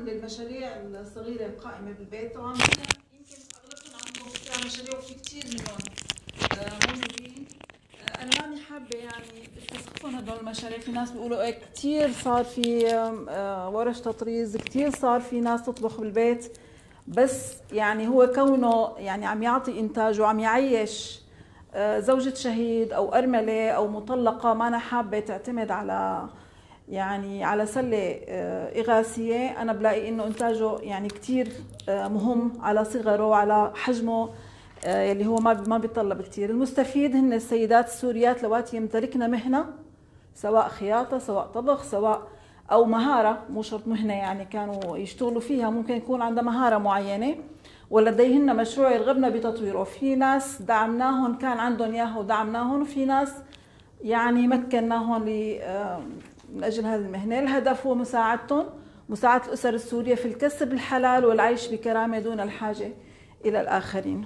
للمشاريع الصغيره القائمه بالبيت. طبعا يمكن اغلبكم عندكم فكره عن مشاريع وفي كثير منهم موجودين. انا ماني حابه يعني استسقفهم هدول المشاريع. في ناس بيقولوا ايه كثير صار في ورش تطريز، كثير صار في ناس تطبخ بالبيت، بس يعني هو كونه يعني عم يعطي انتاج وعم يعيش زوجة شهيد او ارمله او مطلقه ما انا حابه تعتمد على يعني على سله اغاثيه. انا بلاقي انه انتاجه يعني كثير مهم على صغره وعلى حجمه يلي هو ما بيتطلب كثير. المستفيد هن السيدات السوريات لواتي يمتلكن مهنه، سواء خياطه سواء طبخ سواء او مهاره، مو شرط مهنه يعني كانوا يشتغلوا فيها، ممكن يكون عندها مهاره معينه ولديهن مشروع يرغبن بتطويره. في ناس دعمناهم كان عندهم اياه ودعمناهم، وفي ناس يعني مكناهم من اجل هذه المهنه. الهدف هو مساعدتهم، مساعده الاسر السوريه في الكسب الحلال والعيش بكرامه دون الحاجه الى الاخرين.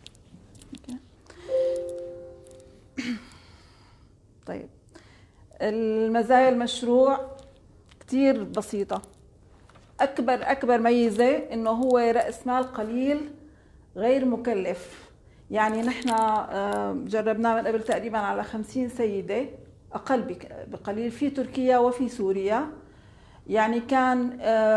طيب المزايا المشروع كتير بسيطة. أكبر ميزة إنه هو رأس مال قليل غير مكلف. يعني نحن جربناه من قبل تقريبا على 50 سيدة، أقل بقليل، في تركيا وفي سوريا. يعني كان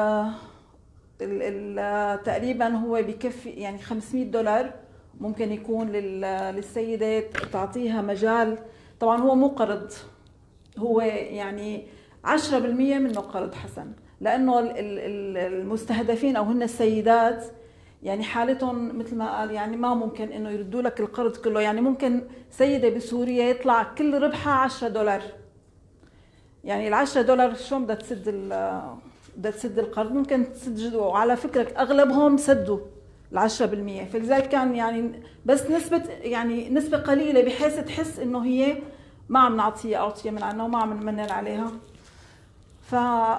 تقريبا هو بكفي يعني $500 ممكن يكون للسيدة، تعطيها مجال. طبعا هو مو قرض، هو يعني 10% منه قرض حسن، لانه المستهدفين او هن السيدات يعني حالتهم مثل ما قال يعني ما ممكن انه يردوا لك القرض كله. يعني ممكن سيده بسوريا يطلع كل ربحها $10، يعني $10 شلون بدها تسد القرض؟ ممكن تسد جزء، وعلى فكره اغلبهم سدوا ال10%. فلذلك كان يعني بس نسبه قليله بحيث تحس انه هي ما عم نعطيها أعطية من عنا وما عم نمنن عليها. ف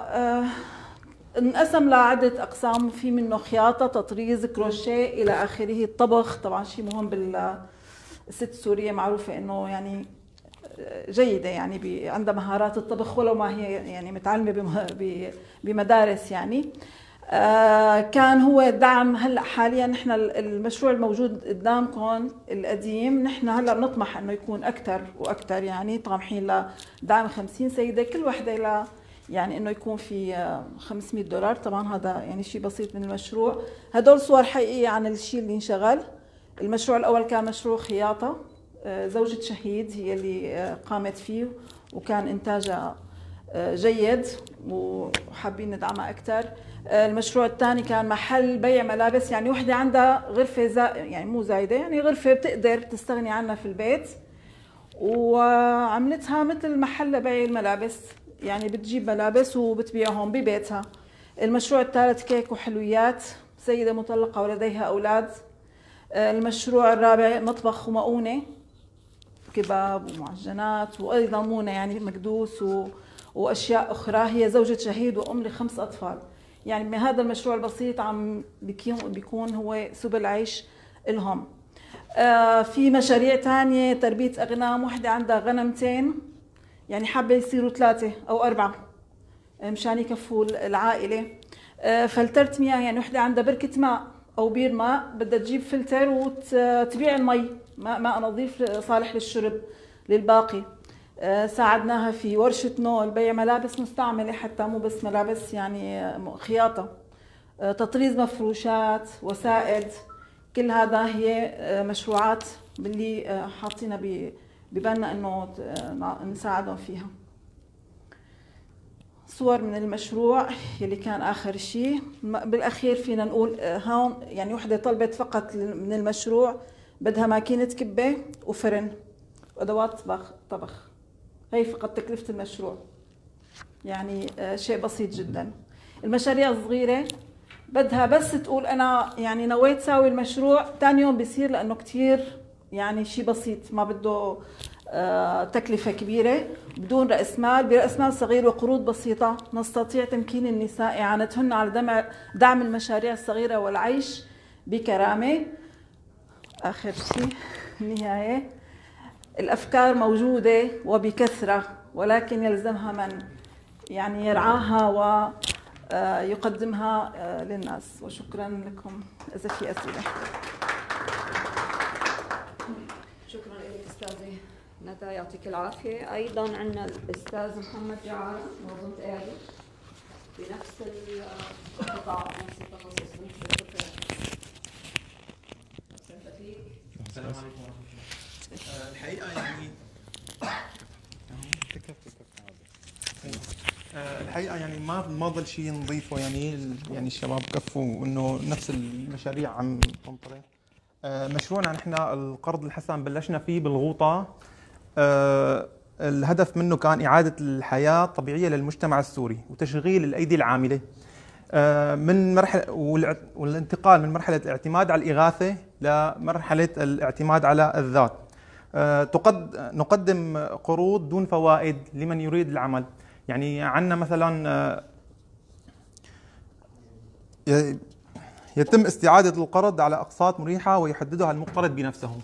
انقسم لعدة أقسام، في منه خياطة، تطريز، كروشيه إلى آخره. الطبخ طبعا شيء مهم الست السورية معروفة إنه يعني جيدة، يعني عندها مهارات الطبخ ولو ما هي يعني متعلمة بمدارس يعني. كان هو دعم. هلا حاليا نحن المشروع الموجود قدامكم القديم نحن هلا بنطمح انه يكون اكثر واكثر، يعني طامحين لدعم 50 سيده كل وحده يعني انه يكون في $500. طبعا هذا يعني شيء بسيط من المشروع. هدول صور حقيقيه عن الشيء اللي انشغل. المشروع الاول كان مشروع خياطه، زوجة شهيد هي اللي قامت فيه، وكان انتاجها جيد وحابين ندعمها اكثر. المشروع الثاني كان محل بيع ملابس، يعني وحده عندها غرفه يعني مو زايده، يعني غرفه بتقدر تستغني عنها في البيت، وعملتها مثل محل لبيع الملابس، يعني بتجيب ملابس وبتبيعهم ببيتها. المشروع الثالث كيك وحلويات، سيده مطلقه ولديها اولاد. المشروع الرابع مطبخ ومؤونه، كباب ومعجنات وايضا مونه يعني مكدوس واشياء اخرى. هي زوجة شهيد وام ل5 اطفال. يعني بهذا المشروع البسيط عم بيكون هو سبل عيش لهم. في مشاريع ثانيه، تربيه اغنام، وحده عندها غنمتين يعني حابه يصيروا 3 أو 4 مشان يكفوا العائله. فلترت مياه، يعني وحده عندها بركه ماء او بير ماء بدها تجيب فلتر وتبيع المي، ماء نظيف صالح للشرب للباقي. ساعدناها في ورشة نول، بيع ملابس مستعملة حتى مو بس ملابس يعني خياطة، تطريز مفروشات، وسائد. كل هذا هي مشروعات باللي حاطينها ببالنا انه نساعدهم فيها. صور من المشروع يلي كان اخر شيء. بالاخير فينا نقول هون يعني وحده طلبت فقط من المشروع بدها ماكينة كبة وفرن وادوات طبخ. هي فقط تكلفة المشروع، يعني شيء بسيط جدا. المشاريع الصغيرة بدها بس تقول أنا يعني نويت ساوي المشروع، ثاني يوم بيصير، لأنه كتير يعني شيء بسيط ما بده تكلفة كبيرة، بدون رأس مال، برأس مال صغير وقروض بسيطة نستطيع تمكين النساء إعانتهن على دعم المشاريع الصغيرة والعيش بكرامة. آخر شيء النهاية، الأفكار موجودة وبكثرة، ولكن يلزمها من يعني يرعاها يقدمها للناس. وشكرا لكم إذا في أسئلة. شكرا لك أستاذة ندى، يعطيك العافية. أيضا عندنا الأستاذ محمد جعارة، منظمة آلي، بنفس القطاع، نفس التخصص، بنفس القطاع. السلام عليكم ورحمة الله. الحقيقة يعني ما ضل شيء نضيفه، يعني الشباب كفوا انه نفس المشاريع عم تنطرح. مشروعنا نحن القرض الحسن بلشنا فيه بالغوطة. الهدف منه كان إعادة الحياة الطبيعية للمجتمع السوري وتشغيل الأيدي العاملة من مرحلة والانتقال من مرحلة الاعتماد على الإغاثة لمرحلة الاعتماد على الذات. نقدم قروض دون فوائد لمن يريد العمل. يعني عندنا مثلا يتم استعادة القرض على أقساط مريحة ويحددها المقترض بنفسه.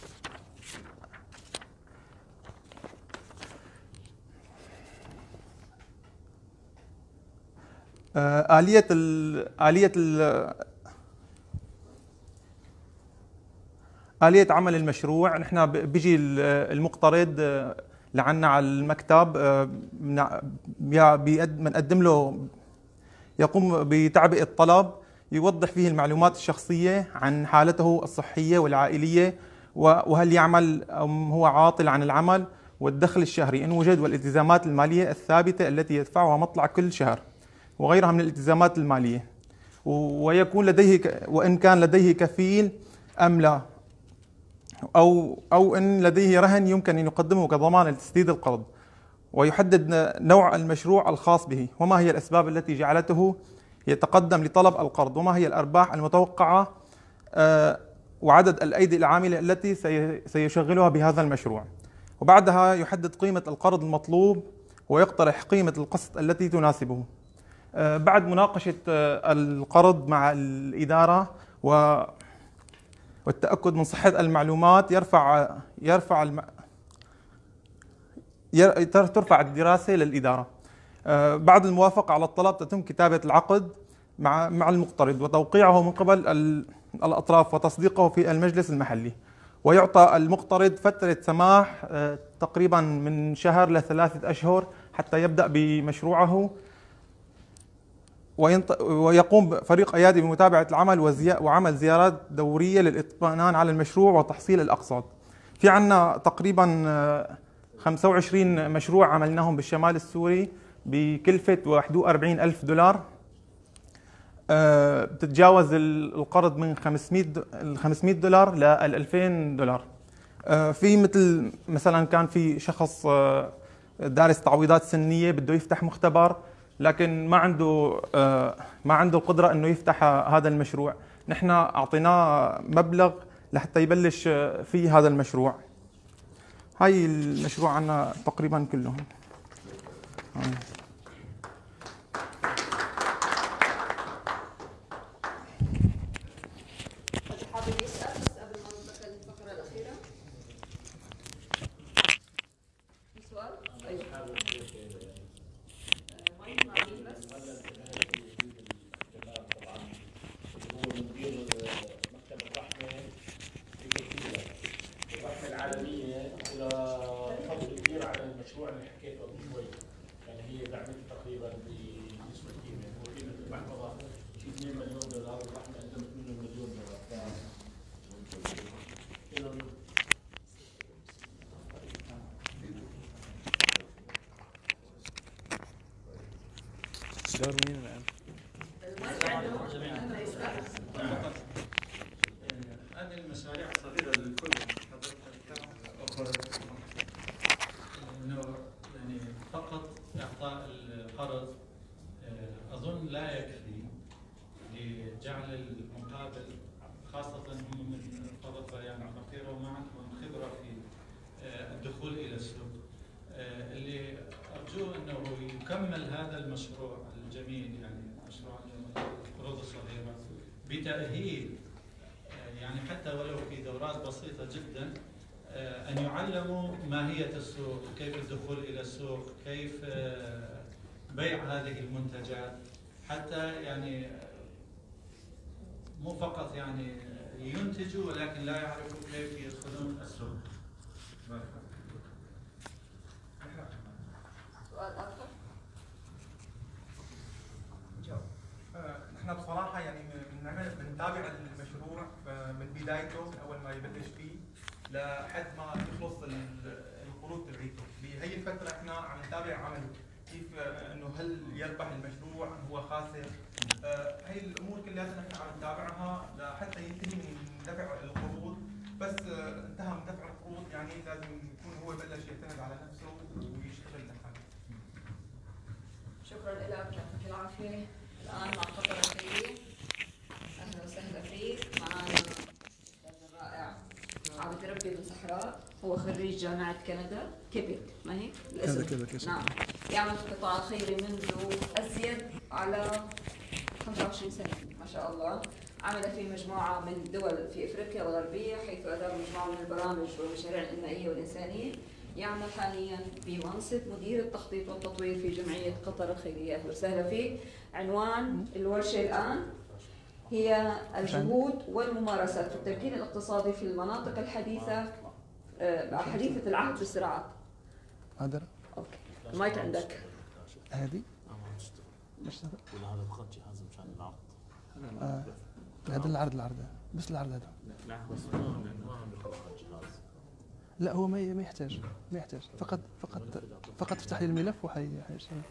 آلية عمل المشروع، نحن بيجي المقترض لعنا على المكتب، بنقدم له، يقوم بتعبئة طلب يوضح فيه المعلومات الشخصية عن حالته الصحية والعائلية، وهل يعمل أم هو عاطل عن العمل، والدخل الشهري إن وجد، والالتزامات المالية الثابتة التي يدفعها مطلع كل شهر، وغيرها من الالتزامات المالية. ويكون لديه وإن كان لديه كفيل أم لا، أو إن لديه رهن يمكن أن يقدمه كضمان لتسديد القرض. ويحدد نوع المشروع الخاص به، وما هي الأسباب التي جعلته يتقدم لطلب القرض، وما هي الأرباح المتوقعة، وعدد الأيدي العاملة التي سيشغلها بهذا المشروع. وبعدها يحدد قيمة القرض المطلوب ويقترح قيمة القسط التي تناسبه. بعد مناقشة القرض مع الإدارة والتأكد من صحة المعلومات ترفع الدراسة للإدارة. بعد الموافقة على الطلب تتم كتابة العقد مع المقترض وتوقيعه من قبل الأطراف وتصديقه في المجلس المحلي. ويعطى المقترض فترة سماح تقريبا من شهر ل3 أشهر حتى يبدأ بمشروعه. ويقوم فريق أيادي بمتابعة العمل وعمل زيارات دورية للإطمئنان على المشروع وتحصيل الأقساط. في عنا تقريبا 25 مشروع عملناهم بالشمال السوري بكلفة $41,000. بتتجاوز القرض من $500 ل $2,000. في مثلا كان في شخص دارس تعويضات سنية بده يفتح مختبر، لكن ما عنده القدرة انه يفتح هذا المشروع. نحن اعطيناه مبلغ لحتى يبلش في هذا المشروع. هاي المشروع عنا تقريبا كلهم. حابب يسأل بس قبل ما ندخل الفقرة الأخيرة؟ في سؤال؟ أيوه. العالمية إلى فضل كبير على المشروع اللي حكيته قبل شوي. يعني هي دعمته تقريبا بنسبة كبيرة، هو قيمة المحفظة شيء $2 مليون والرحمة قدمت منه $1 مليون. دور مين الآن؟ هذه المشاريع صغيرة للكل. انه يعني فقط اعطاء القرض اظن لا يكفي لجعل المقابل، خاصة هم من طبقة يعني فقيرة وما عندهم خبرة في الدخول الى السوق. اللي ارجوه انه يكمل هذا المشروع الجميل، يعني مشروع القروض الصغيرة بتأهيل، يعني حتى ولو في دورات بسيطة جدا، أن يعلموا ماهية السوق، كيف الدخول إلى السوق، كيف بيع هذه المنتجات، حتى يعني مو فقط يعني ينتجوا ولكن لا يعرفوا كيف يدخلون السوق. سؤال آخر؟ نحن بصراحه يعني بنتابع المشروع من بدايته، من اول ما يبلش فيه لحد ما يخلص القروض تبعيته. بهي الفتره احنا عم نتابع عمله، كيف انه هل يربح المشروع ام هو خاسر. هي الامور كلها نحن عم نتابعها لحتى ينتهي من دفع القروض. بس انتهى من دفع القروض يعني لازم يكون هو بلش يعتمد على نفسه ويشتغل لحاله. شكرا لك، يعطيك العافيه. الان مع قطر الخيريه. اهلا وسهلا فيك. معنا الاستاذ الرائع عبد ربي بن صحراء، هو خريج جامعه كندا كيبك، ما هيك؟ كيبك. نعم. يعمل في القطاع الخيري منذ ازيد على 25 سنه ما شاء الله. عمل في مجموعه من دول في افريقيا الغربيه، حيث ادار مجموعه من البرامج والمشاريع الانمائيه والانسانيه. يعمل حاليا بمنصب مدير التخطيط والتطوير في جمعيه قطر الخيريه. اهلا وسهلا فيك. عنوان الورشه الان هي الجهود والممارسات في التمكين الاقتصادي في المناطق الحديثه حديثه العهد بالصراعات. قادر؟ اوكي، المايك عندك. هذه؟ ولا هذا فقط جهاز مشان العرض؟ هذا العرض بس العرض هذا. لا بس ما بياخذ جهاز. لا هو ما يحتاج فقط افتح لي الملف وحيشتغل.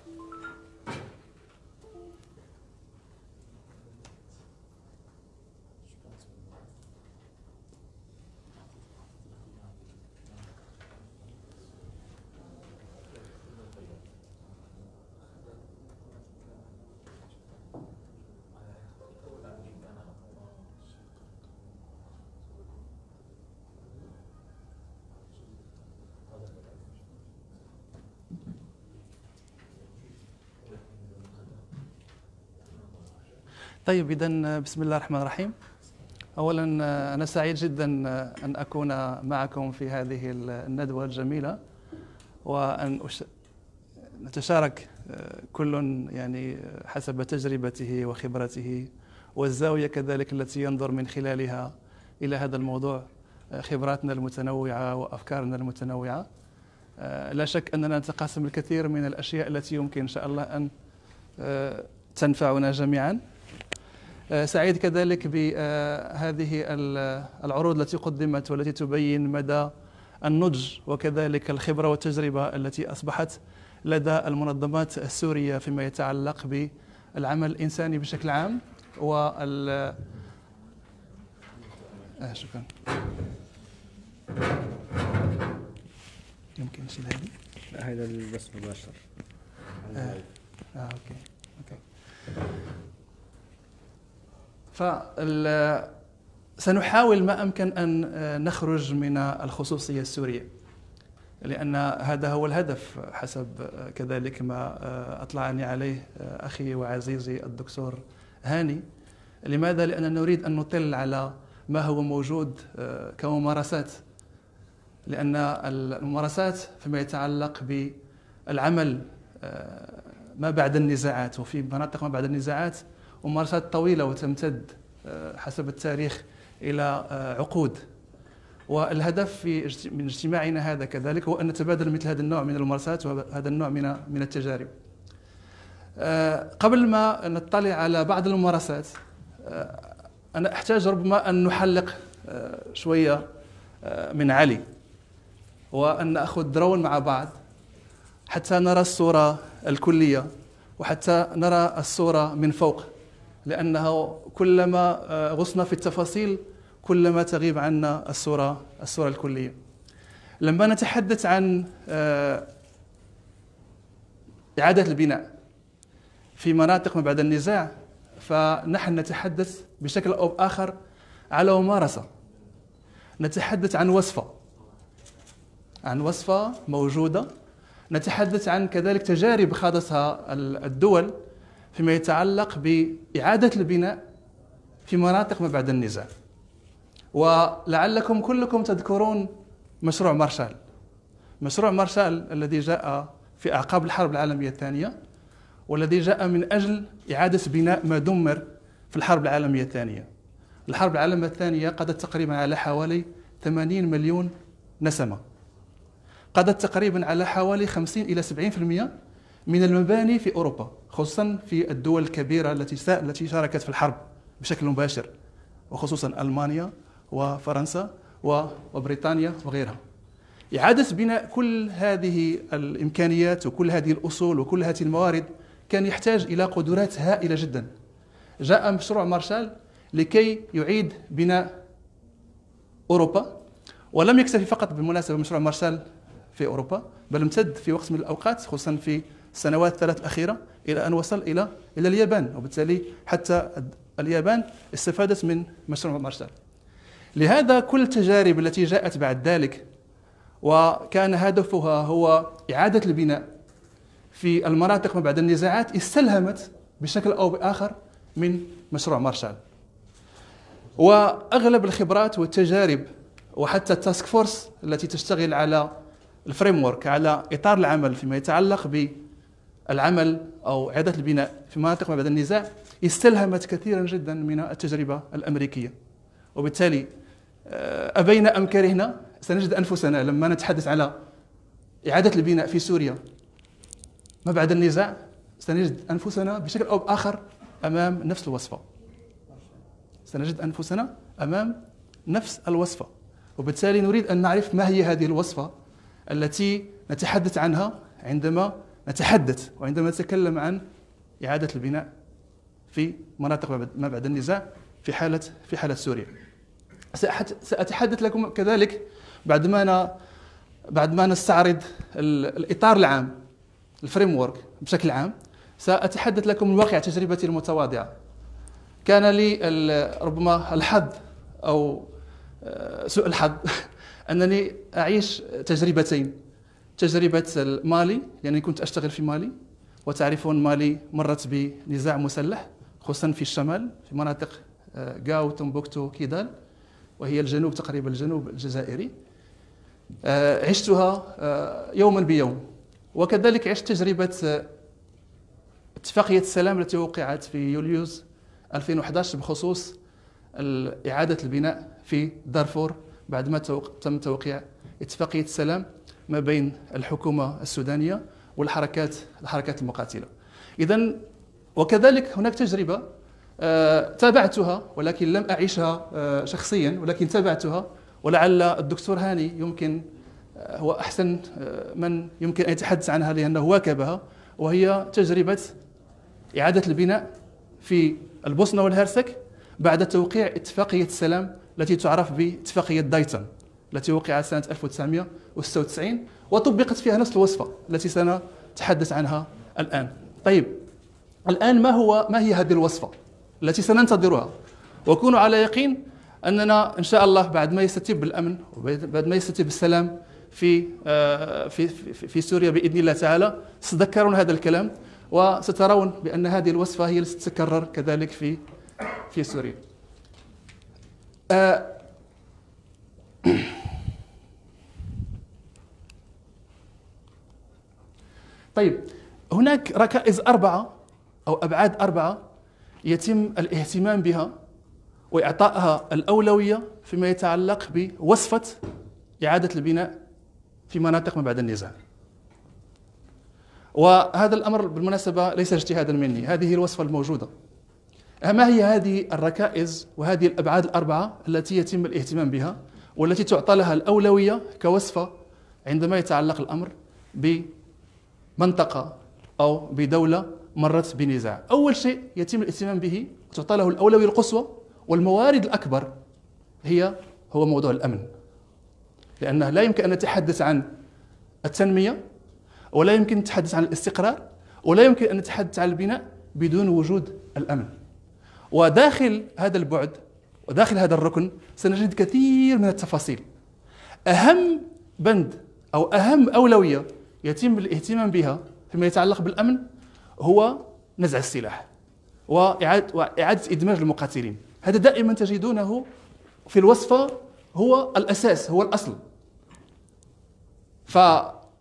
طيب إذا بسم الله الرحمن الرحيم. أولا أنا سعيد جدا أن أكون معكم في هذه الندوة الجميلة، وأن نتشارك كل يعني حسب تجربته وخبرته والزاوية كذلك التي ينظر من خلالها إلى هذا الموضوع، خبراتنا المتنوعة وأفكارنا المتنوعة. لا شك أننا نتقاسم الكثير من الأشياء التي يمكن إن شاء الله أن تنفعنا جميعا. سعيد كذلك بهذه العروض التي قدمت والتي تبين مدى النضج وكذلك الخبرة والتجربة التي أصبحت لدى المنظمات السورية فيما يتعلق بالعمل الإنساني بشكل عام شكرا. يمكن نشيل هذه؟ لا هذا البث مباشر. اوكي. سنحاول ما أمكن أن نخرج من الخصوصية السورية، لأن هذا هو الهدف حسب كذلك ما أطلعني عليه أخي وعزيزي الدكتور هاني. لماذا؟ لأننا نريد أن نطل على ما هو موجود كممارسات، لأن الممارسات فيما يتعلق بالعمل ما بعد النزاعات وفي مناطق ما بعد النزاعات ممارسات طويلة وتمتد حسب التاريخ إلى عقود. والهدف من اجتماعنا هذا كذلك هو أن نتبادل مثل هذا النوع من الممارسات وهذا النوع من التجارب. قبل ما نطلع على بعض الممارسات، أنا أحتاج ربما أن نحلق شوية من علي، وأن نأخذ درون مع بعض حتى نرى الصورة الكلية وحتى نرى الصورة من فوق، لأنه كلما غصنا في التفاصيل كلما تغيب عنا الصورة الكلية. لما نتحدث عن إعادة البناء في مناطق ما بعد النزاع، فنحن نتحدث بشكل أو بآخر على ممارسة، نتحدث عن وصفة موجودة، نتحدث عن كذلك تجارب خاضتها الدول فيما يتعلق بإعادة البناء في مناطق ما بعد النزاع. ولعلكم كلكم تذكرون مشروع مارشال الذي جاء في أعقاب الحرب العالمية الثانية، والذي جاء من أجل إعادة بناء ما دمر في الحرب العالمية الثانية. الحرب العالمية الثانية قضت تقريبا على حوالي 80 مليون نسمة، قضت تقريبا على حوالي 50 إلى 70% من المباني في أوروبا، خصوصا في الدول الكبيرة التي شاركت في الحرب بشكل مباشر، وخصوصا ألمانيا وفرنسا وبريطانيا وغيرها. إعادة بناء كل هذه الإمكانيات وكل هذه الأصول وكل هذه الموارد كان يحتاج إلى قدرات هائلة جدا. جاء مشروع مارشال لكي يعيد بناء أوروبا، ولم يكتفي فقط بالمناسبة مشروع مارشال في أوروبا، بل امتد في وقت من الأوقات خصوصا في السنوات الثلاث الأخيرة إلى أن وصل إلى اليابان، وبالتالي حتى اليابان استفادت من مشروع مارشال. لهذا كل التجارب التي جاءت بعد ذلك وكان هدفها هو إعادة البناء في المناطق ما بعد النزاعات استلهمت بشكل أو بآخر من مشروع مارشال. وأغلب الخبرات والتجارب وحتى التاسك فورس التي تشتغل على الفريم ورك، على إطار العمل فيما يتعلق بالعمل أو إعادة البناء في مناطق ما بعد النزاع، استلهمت كثيرا جدا من التجربة الأمريكية. وبالتالي أبينا أم كرهنا سنجد أنفسنا لما نتحدث على إعادة البناء في سوريا ما بعد النزاع، سنجد أنفسنا بشكل أو بآخر أمام نفس الوصفة، سنجد أنفسنا أمام نفس الوصفة. وبالتالي نريد أن نعرف ما هي هذه الوصفة التي نتحدث عنها عندما نتحدث وعندما نتكلم عن إعادة البناء في مناطق ما بعد النزاع في حالة سوريا. سأتحدث لكم كذلك بعد ما نستعرض الإطار العام، الفريم وورك بشكل عام، سأتحدث لكم من واقع تجربتي المتواضعة. كان لي ربما الحظ أو سوء الحظ أنني أعيش تجربتين، تجربة مالي لأنني كنت أشتغل في مالي، وتعرفون مالي مرت بنزاع مسلح خصوصا في الشمال في مناطق غاو، تومبوكتو، كيدال، وهي الجنوب تقريبا الجنوب الجزائري. عشتها يوما بيوم. وكذلك عشت تجربة اتفاقية السلام التي وقعت في يوليوز 2011 بخصوص إعادة البناء في دارفور بعدما تم توقيع اتفاقية السلام ما بين الحكومة السودانية والحركات المقاتلة. إذن وكذلك هناك تجربة تابعتها ولكن لم أعيشها شخصيا، ولكن تابعتها، ولعل الدكتور هاني يمكن هو أحسن من يمكن أن يتحدث عنها لأنه واكبها، وهي تجربة إعادة البناء في البوسنة والهرسك بعد توقيع اتفاقية السلام التي تعرف باتفاقية دايتون التي وقعت سنة 1996 وطبقت فيها نفس الوصفة التي سنتحدث عنها الآن. طيب الآن ما هي هذه الوصفة التي سننتظرها؟ وكونوا على يقين أننا إن شاء الله بعد ما يستتب الأمن وبعد ما يستتب السلام في سوريا بإذن الله تعالى ستذكرون هذا الكلام، وسترون بأن هذه الوصفة هي التي ستتكرر كذلك في سوريا. طيب هناك ركائز 4 أو أبعاد 4 يتم الاهتمام بها وإعطائها الأولوية فيما يتعلق بوصفة إعادة البناء في مناطق ما بعد النزاع. وهذا الأمر بالمناسبة ليس اجتهادا مني، هذه هي الوصفة الموجودة. ما هي هذه الركائز وهذه الأبعاد 4 التي يتم الاهتمام بها والتي تعطى لها الأولوية كوصفة عندما يتعلق الأمر بمنطقة أو بدولة مرت بنزاع؟ أول شيء يتم الاهتمام به وتعطى له الأولوية القصوى والموارد الأكبر هو موضوع الأمن، لأنه لا يمكن أن نتحدث عن التنمية ولا يمكن أن نتحدث عن الاستقرار ولا يمكن أن نتحدث عن البناء بدون وجود الأمن. وداخل هذا البعد وداخل هذا الركن سنجد كثير من التفاصيل. أهم بند أو أهم أولوية يتم الاهتمام بها فيما يتعلق بالأمن هو نزع السلاح وإعادة إدماج المقاتلين. هذا دائما تجدونه في الوصفة هو الأساس، هو الأصل.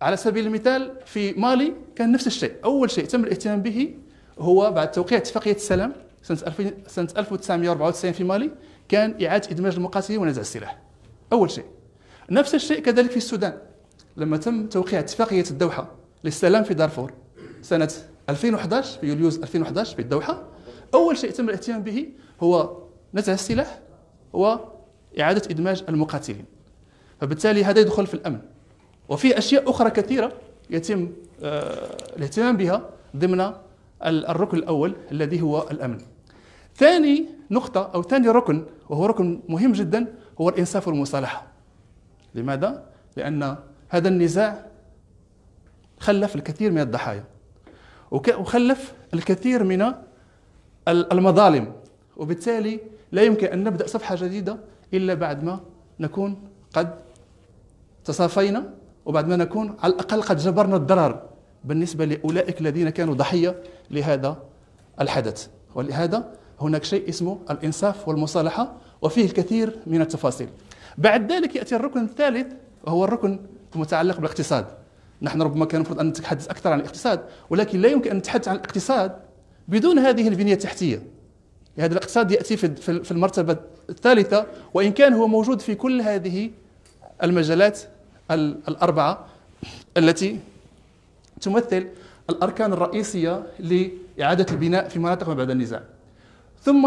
على سبيل المثال في مالي كان نفس الشيء. أول شيء تم الاهتمام به هو بعد توقيع اتفاقية السلام سنة 1994 في مالي، كان إعادة إدماج المقاتلين ونزع السلاح. أول شيء. نفس الشيء كذلك في السودان، لما تم توقيع اتفاقية الدوحة للسلام في دارفور سنة 2011 في يوليوز 2011 في الدوحة، أول شيء تم الاهتمام به هو نزع السلاح وإعادة إدماج المقاتلين. فبالتالي هذا يدخل في الأمن. وفي أشياء أخرى كثيرة يتم الاهتمام بها ضمن الركن الأول الذي هو الأمن. ثاني نقطة أو ثاني ركن، وهو ركن مهم جدا، هو الإنصاف والمصالحة. لماذا؟ لأن هذا النزاع خلف الكثير من الضحايا وخلف الكثير من المظالم، وبالتالي لا يمكن أن نبدأ صفحة جديدة إلا بعد ما نكون قد تصافينا، وبعد ما نكون على الأقل قد جبرنا الضرر بالنسبة لأولئك الذين كانوا ضحية لهذا الحدث. ولهذا هناك شيء اسمه الإنصاف والمصالحة، وفيه الكثير من التفاصيل. بعد ذلك يأتي الركن الثالث، وهو الركن المتعلق بالاقتصاد. نحن ربما كان المفروض أن نتحدث أكثر عن الاقتصاد، ولكن لا يمكن أن نتحدث عن الاقتصاد بدون هذه البنية التحتية. هذا الاقتصاد يأتي في المرتبة الثالثة، وإن كان هو موجود في كل هذه المجالات الأربعة التي تمثل الأركان الرئيسية لإعادة البناء في مناطق ما بعد النزاع. ثم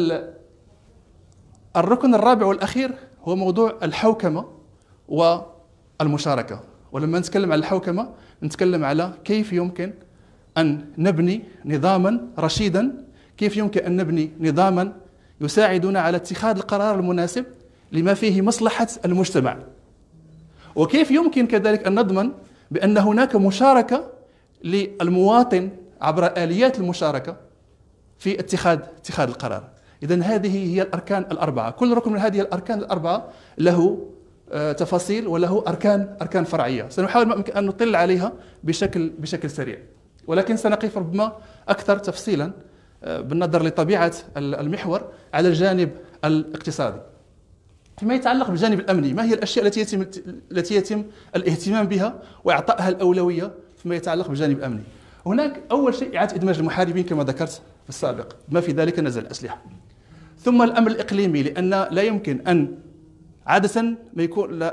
الركن الرابع والأخير هو موضوع الحوكمة والمشاركة. ولما نتكلم عن الحوكمة نتكلم على كيف يمكن أن نبني نظاما رشيدا، كيف يمكن أن نبني نظاما يساعدنا على اتخاذ القرار المناسب لما فيه مصلحة المجتمع، وكيف يمكن كذلك أن نضمن بأن هناك مشاركة للمواطن عبر آليات المشاركة في اتخاذ القرار. إذن هذه هي الأركان الأربعة. كل ركن من هذه الأركان الأربعة له تفاصيل وله أركان فرعية، سنحاول أن نطل عليها بشكل سريع، ولكن سنقف ربما أكثر تفصيلا بالنظر لطبيعة المحور على الجانب الاقتصادي. فيما يتعلق بالجانب الأمني، ما هي الأشياء التي يتم الاهتمام بها وإعطائها الأولوية فيما يتعلق بالجانب الأمني؟ هناك أول شيء إعادة إدماج المحاربين كما ذكرت في السابق، ما في ذلك نزع الأسلحة. ثم الأمن الإقليمي، لأن لا يمكن أن عادة ما يكون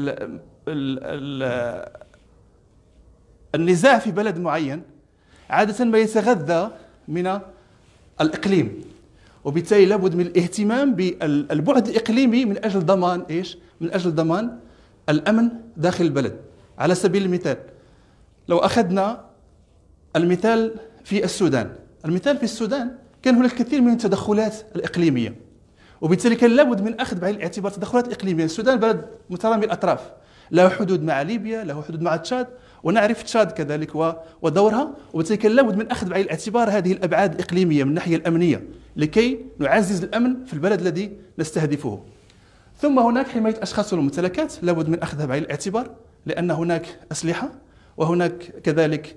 النزاع في بلد معين عادة ما يتغذى من الإقليم، وبالتالي لابد من الاهتمام بالبعد الإقليمي من أجل ضمان إيش؟ من أجل ضمان الأمن داخل البلد. على سبيل المثال لو أخذنا المثال في السودان، المثال في السودان كان هناك الكثير من التدخلات الإقليمية، وبالتالي كان لابد من أخذ بعين الاعتبار التدخلات الإقليمية. السودان بلد مترامي الأطراف، له حدود مع ليبيا، له حدود مع تشاد، ونعرف تشاد كذلك ودورها، وبالتالي كان لابد من أخذ بعين الاعتبار هذه الأبعاد الإقليمية من الناحية الأمنية لكي نعزز الأمن في البلد الذي نستهدفه. ثم هناك حماية الأشخاص والممتلكات، لابد من أخذها بعين الاعتبار، لأن هناك أسلحة وهناك كذلك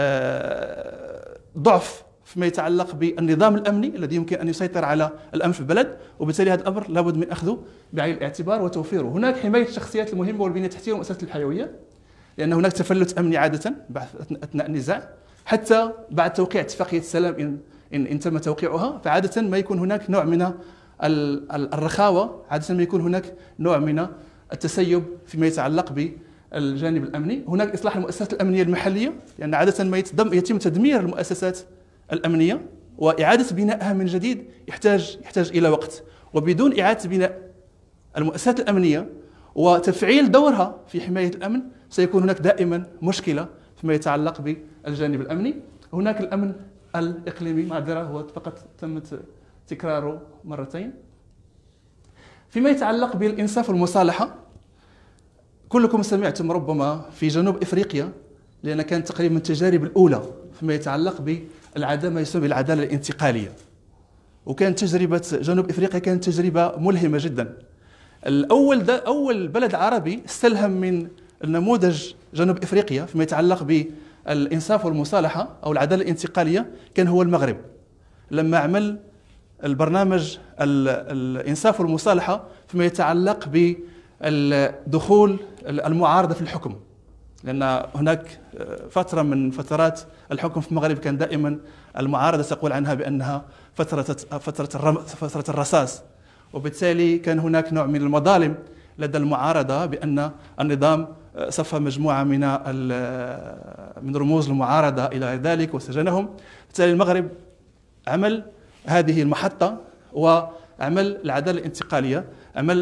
ضعف فيما يتعلق بالنظام الأمني الذي يمكن أن يسيطر على الأمن في البلد، وبالتالي هذا الأمر لابد من أخذه بعين الاعتبار وتوفيره. هناك حماية الشخصيات المهمة والبنية التحتية والمؤسسات الحيوية، لأن هناك تفلت أمني عادة أثناء النزاع، حتى بعد توقيع اتفاقية السلام إن تم توقيعها، فعادة ما يكون هناك نوع من الرخاوة، عادة ما يكون هناك نوع من التسيب فيما يتعلق بالجانب الأمني. هناك إصلاح المؤسسات الأمنية المحلية، لأن عادة ما يتم تدمير المؤسسات الأمنية وإعادة بنائها من جديد يحتاج إلى وقت، وبدون إعادة بناء المؤسسات الأمنية وتفعيل دورها في حماية الأمن سيكون هناك دائما مشكلة فيما يتعلق بالجانب الأمني. هناك الأمن الإقليمي، معذرة هو فقط تم تكراره مرتين. فيما يتعلق بالإنصاف والمصالحة، كلكم سمعتم ربما في جنوب إفريقيا، لأن كانت تقريبا من التجارب الأولى فيما يتعلق بالعدالة، ما يسمى بالعدالة الانتقالية، وكانت تجربة جنوب إفريقيا كانت تجربة ملهمة جدا. أول بلد عربي استلهم من النموذج جنوب إفريقيا فيما يتعلق بالإنصاف والمصالحة أو العدالة الانتقالية كان هو المغرب، لما عمل البرنامج الإنصاف والمصالحة فيما يتعلق بدخول المعارضة في الحكم. لأن هناك فترة من فترات الحكم في المغرب كان دائما المعارضة تقول عنها بأنها فترة الرصاص، وبالتالي كان هناك نوع من المظالم لدى المعارضة بأن النظام صفى مجموعة من رموز المعارضة إلى غير ذلك وسجنهم. بالتالي المغرب عمل هذه المحطة وعمل العدالة الانتقالية، عمل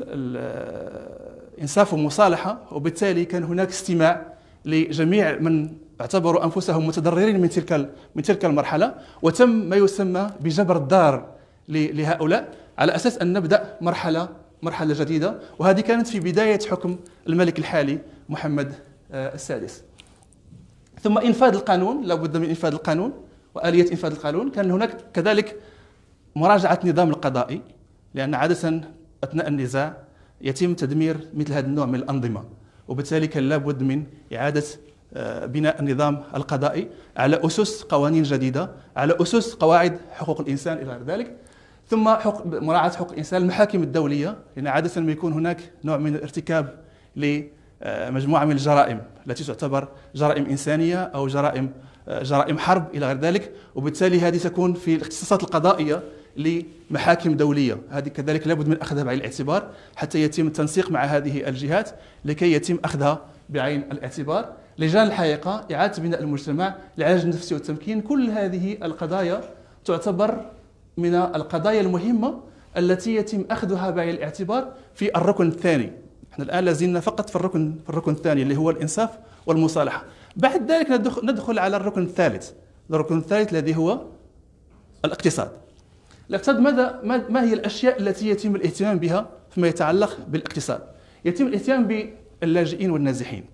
إنصاف ومصالحة، وبالتالي كان هناك استماع لجميع من اعتبروا أنفسهم متضررين من تلك المرحلة، وتم ما يسمى بجبر الدار لهؤلاء على أساس أن نبدأ مرحلة جديدة. وهذه كانت في بداية حكم الملك الحالي محمد السادس. ثم إنفاذ القانون، لا بد من إنفاذ القانون وآلية إنفاذ القانون. كان هناك كذلك مراجعة النظام القضائي، لأن عادة أثناء النزاع يتم تدمير مثل هذا النوع من الأنظمة، وبالتالي كان لابد من إعادة بناء النظام القضائي على أسس قوانين جديدة، على أسس قواعد حقوق الإنسان إلى غير ذلك. ثم مراعاة حقوق الإنسان، المحاكم الدولية، لأن عادة ما يكون هناك نوع من الارتكاب لمجموعة من الجرائم التي تعتبر جرائم إنسانية أو جرائم حرب إلى غير ذلك، وبالتالي هذه تكون في الاختصاصات القضائية لمحاكم دولية. هذه كذلك لابد من أخذها بعين الاعتبار حتى يتم التنسيق مع هذه الجهات لكي يتم أخذها بعين الاعتبار. لجان الحقيقة، إعادة بناء المجتمع، العلاج النفسي والتمكين، كل هذه القضايا تعتبر من القضايا المهمة التي يتم أخذها بعين الاعتبار في الركن الثاني. احنا الآن لازلنا فقط في الركن الثاني اللي هو الإنصاف والمصالحة. بعد ذلك ندخل على الركن الثالث الذي هو الاقتصاد. الاقتصاد ما هي الأشياء التي يتم الاهتمام بها فيما يتعلق بالاقتصاد؟ يتم الاهتمام باللاجئين والنازحين.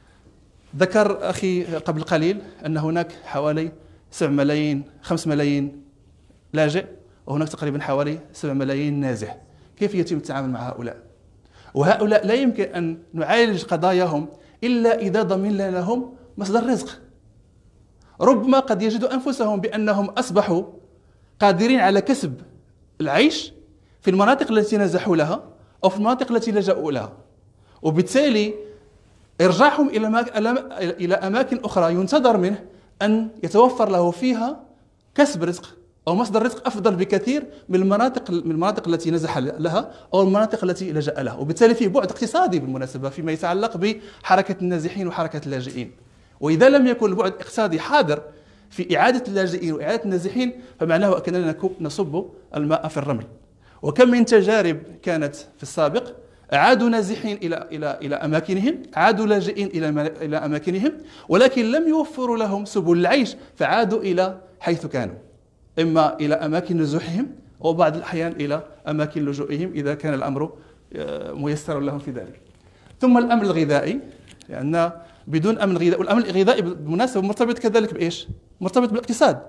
ذكر أخي قبل قليل أن هناك حوالي 7 ملايين 5 ملايين لاجئ، وهناك تقريبا حوالي 7 ملايين نازح. كيف يتم التعامل مع هؤلاء؟ وهؤلاء لا يمكن أن نعالج قضاياهم إلا إذا ضمننا لهم مصدر رزق. ربما قد يجدوا أنفسهم بأنهم أصبحوا قادرين على كسب العيش في المناطق التي نزحوا لها أو في المناطق التي لجأوا لها، وبالتالي إرجاعهم إلى أماكن أخرى ينتظر منه أن يتوفر له فيها كسب رزق أو مصدر رزق أفضل بكثير من المناطق التي نزح لها أو المناطق التي لجأ لها. وبالتالي فيه بعد اقتصادي بالمناسبة فيما يتعلق بحركة النازحين وحركة اللاجئين. وإذا لم يكن البعد الاقتصادي حاضر في إعادة اللاجئين وإعادة النازحين فمعناه أننا نصب الماء في الرمل. وكم من تجارب كانت في السابق، عادوا نازحين إلى أماكنهم، عادوا لاجئين إلى أماكنهم، ولكن لم يوفروا لهم سبل العيش فعادوا إلى حيث كانوا، إما إلى أماكن نزوحهم أو بعض الأحيان إلى أماكن لجوئهم إذا كان الأمر ميسر لهم في ذلك. ثم الأمن الغذائي، لأن بدون أمن غذائي، والأمن الغذائي بالمناسبة مرتبط كذلك بإيش؟ مرتبط بالاقتصاد.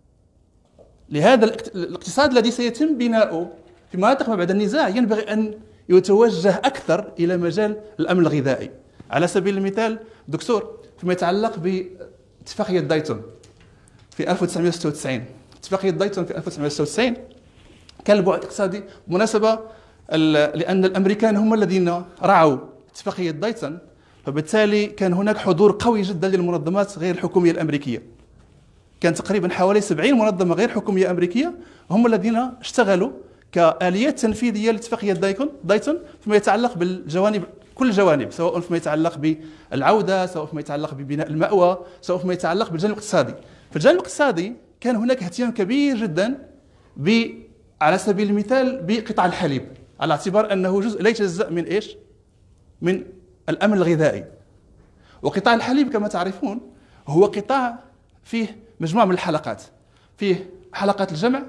لهذا الاقتصاد الذي سيتم بناؤه في مناطق ما بعد النزاع ينبغي أن يتوجه أكثر إلى مجال الأمن الغذائي. على سبيل المثال دكتور، فيما يتعلق باتفاقية دايتون في 1996، اتفاقية دايتون في 1996 كان البعد الاقتصادي مناسبة لأن الأمريكان هم الذين رعوا اتفاقية دايتون، فبالتالي كان هناك حضور قوي جدا للمنظمات غير الحكومية الأمريكية. كان تقريبا حوالي 70 منظمة غير حكومية أمريكية هم الذين اشتغلوا كآليات تنفيذية لاتفاقية دايتون فيما يتعلق بالجوانب، كل الجوانب، سواء فيما يتعلق بالعودة، سواء فيما يتعلق ببناء المأوى، سواء فيما يتعلق بالجانب الاقتصادي. في الجانب الاقتصادي كان هناك اهتمام كبير جدا على سبيل المثال بقطاع الحليب، على اعتبار أنه جزء لا يتجزأ من إيش؟ من الأمن الغذائي. وقطاع الحليب كما تعرفون هو قطاع فيه مجموعة من الحلقات، فيه حلقات الجمع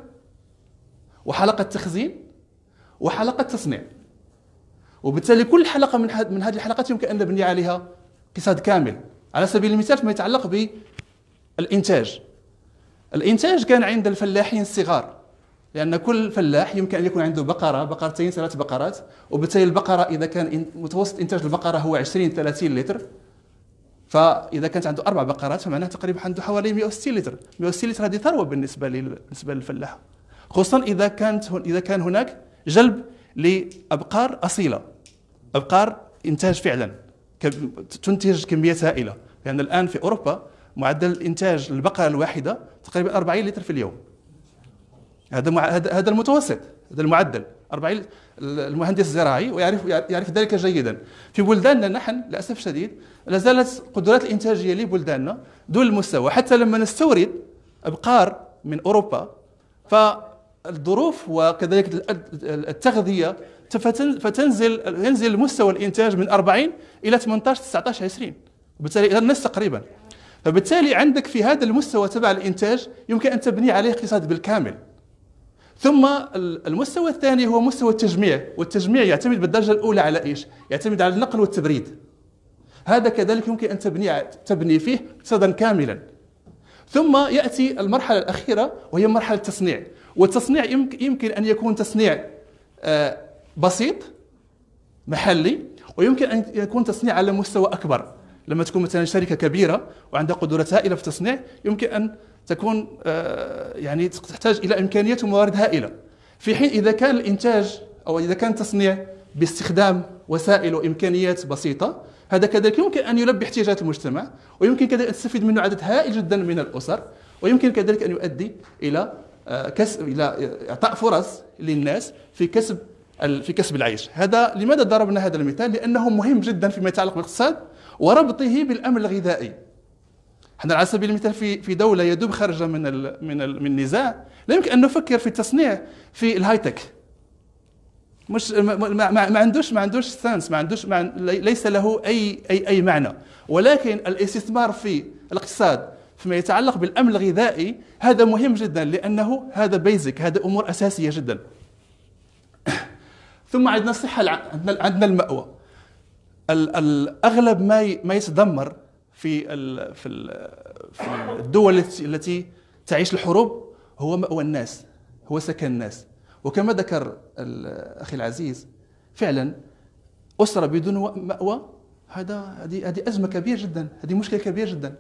وحلقة تخزين وحلقة تصنيع، وبالتالي كل حلقة من هذه الحلقات يمكن أن نبني عليها اقتصاد كامل. على سبيل المثال فيما يتعلق بالإنتاج، الإنتاج كان عند الفلاحين الصغار، لأن كل فلاح يمكن أن يكون عنده بقرة، بقرتين، 3 بقرات، وبالتالي البقرة إذا كان متوسط إنتاج البقرة هو 20-30 لتر، فإذا كانت عنده 4 بقرات فمعناه تقريبا عنده حوالي 160 لتر. 160 لتر هذه ثروة بالنسبة للفلاح، خصوصا إذا كان هناك جلب لأبقار أصيلة، أبقار إنتاج فعلا تنتج كميات هائلة، لأن الآن في أوروبا معدل الإنتاج البقرة الواحدة تقريبا 40 لتر في اليوم. هذا المتوسط، هذا المعدل 40. المهندس الزراعي ويعرف ذلك جيدا. في بلداننا نحن للأسف الشديد لا زالت قدرات الإنتاجية لبلداننا دون المستوى، حتى لما نستورد أبقار من أوروبا فالظروف وكذلك التغذية ينزل مستوى الإنتاج من 40 إلى 18 19 20، وبالتالي النصف تقريبا. فبالتالي عندك في هذا المستوى تبع الإنتاج يمكن أن تبني عليه اقتصاد بالكامل. ثم المستوى الثاني هو مستوى التجميع، والتجميع يعتمد بالدرجة الأولى على إيش؟ يعتمد على النقل والتبريد. هذا كذلك يمكن أن تبني فيه اقتصادا كاملا. ثم يأتي المرحلة الأخيرة وهي مرحلة التصنيع، والتصنيع يمكن أن يكون تصنيع بسيط محلي، ويمكن أن يكون تصنيع على مستوى أكبر. لما تكون مثلا شركة كبيرة وعندها قدرات هائلة في التصنيع يمكن أن تكون يعني تحتاج إلى إمكانيات وموارد هائلة، في حين إذا كان الإنتاج أو إذا كان التصنيع باستخدام وسائل وإمكانيات بسيطة، هذا كذلك يمكن أن يلبي احتياجات المجتمع، ويمكن كذلك أن تستفيد منه عدد هائل جدا من الأسر، ويمكن كذلك أن يؤدي إلى إلى إعطاء فرص للناس في كسب العيش. هذا لماذا ضربنا هذا المثال؟ لأنه مهم جدا فيما يتعلق بالاقتصاد وربطه بالأمن الغذائي. احنا على سبيل المثال في دولة يدوب خارجة من النزاع لا يمكن أن نفكر في التصنيع في الهايتك. مش ما عندوش سنس، ليس له أي معنى. ولكن الاستثمار في الاقتصاد فيما يتعلق بالأمن الغذائي هذا مهم جدا، لأنه هذا بيزك، هذا أمور أساسية جدا. ثم عندنا الصحة، عندنا المأوى. الأغلب ما يتدمر في الدول التي تعيش الحروب هو مأوى الناس، هو سكن الناس. وكما ذكر الأخي العزيز فعلا أسرة بدون مأوى هذه أزمة كبيرة جدا، هذه مشكلة كبيرة جدا.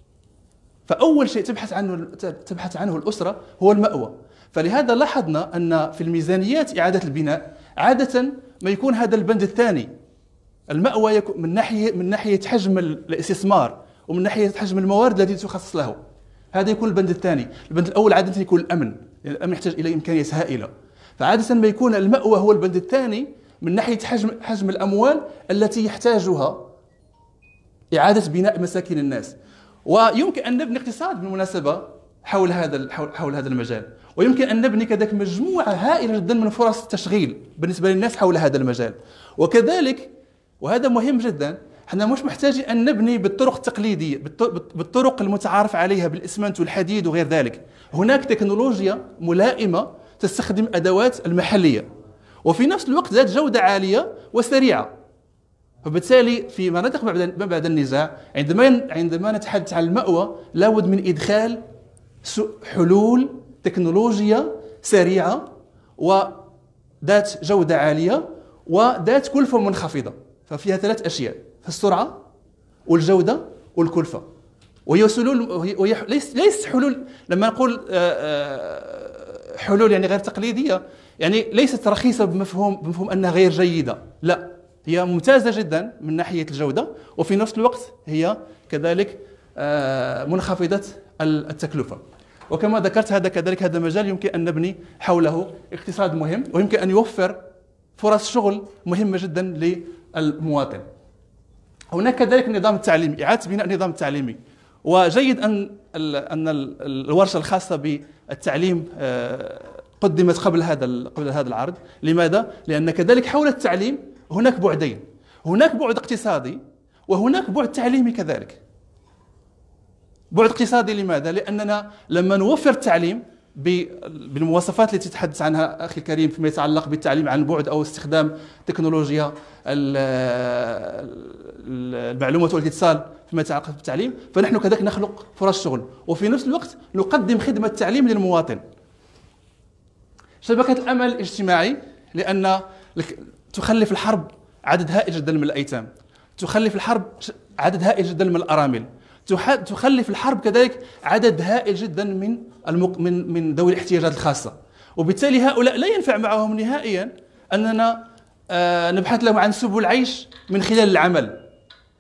فأول شيء تبحث عنه الأسرة هو المأوى. فلهذا لاحظنا أن في الميزانيات إعادة البناء عادة ما يكون هذا البند الثاني، المأوى يكون من ناحية حجم الاستثمار ومن ناحية حجم الموارد التي تخصص له، هذا يكون البند الثاني. البند الأول عادة يكون الأمن، يعني الأمن يحتاج إلى إمكانيات هائلة، فعادة ما يكون المأوى هو البند الثاني من ناحية حجم الأموال التي يحتاجها إعادة بناء مساكن الناس. ويمكن أن نبني اقتصاد بالمناسبة حول هذا المجال، ويمكن أن نبني كذلك مجموعة هائلة جدا من فرص التشغيل بالنسبة للناس حول هذا المجال. وكذلك وهذا مهم جدا، احنا مش محتاجين أن نبني بالطرق التقليدية، بالطرق المتعارف عليها بالإسمنت والحديد وغير ذلك. هناك تكنولوجيا ملائمة تستخدم أدوات المحلية وفي نفس الوقت ذات جودة عالية وسريعة. فبالتالي في مناطق ما بعد النزاع عندما نتحدث عن المأوى لابد من إدخال حلول تكنولوجيا سريعة وذات جودة عالية وذات كلفة منخفضة. ففيها 3 أشياء، السرعة والجودة والكلفة. وهي ليست حلول، لما نقول حلول يعني غير تقليدية، يعني ليست رخيصة بمفهوم أنها غير جيدة، لا، هي ممتازة جدا من ناحية الجودة، وفي نفس الوقت هي كذلك منخفضة التكلفة. وكما ذكرت هذا مجال يمكن أن نبني حوله اقتصاد مهم، ويمكن أن يوفر فرص شغل مهمة جدا للمواطن. هناك كذلك النظام التعليمي، إعادة بناء النظام التعليمي. وجيد أن الورشة الخاصة بالتعليم قدمت قبل هذا العرض. لماذا؟ لأن كذلك حول التعليم هناك بعدين، هناك بعد اقتصادي وهناك بعد تعليمي كذلك. بعد اقتصادي لماذا؟ لأننا لما نوفر التعليم بالمواصفات التي تتحدث عنها أخي الكريم فيما يتعلق بالتعليم عن بعد أو استخدام تكنولوجيا المعلومات والاتصال فيما يتعلق بالتعليم، فنحن كذلك نخلق فرص شغل، وفي نفس الوقت نقدم خدمة تعليم للمواطن. شبكة الأمل الاجتماعي، لأن تخلف الحرب عدد هائل جدا من الأيتام، تخلف الحرب عدد هائل جدا من الأرامل، تخلف الحرب كذلك عدد هائل جدا من ذوي الاحتياجات الخاصة. وبالتالي هؤلاء لا ينفع معهم نهائيا أننا نبحث لهم عن سبل العيش من خلال العمل.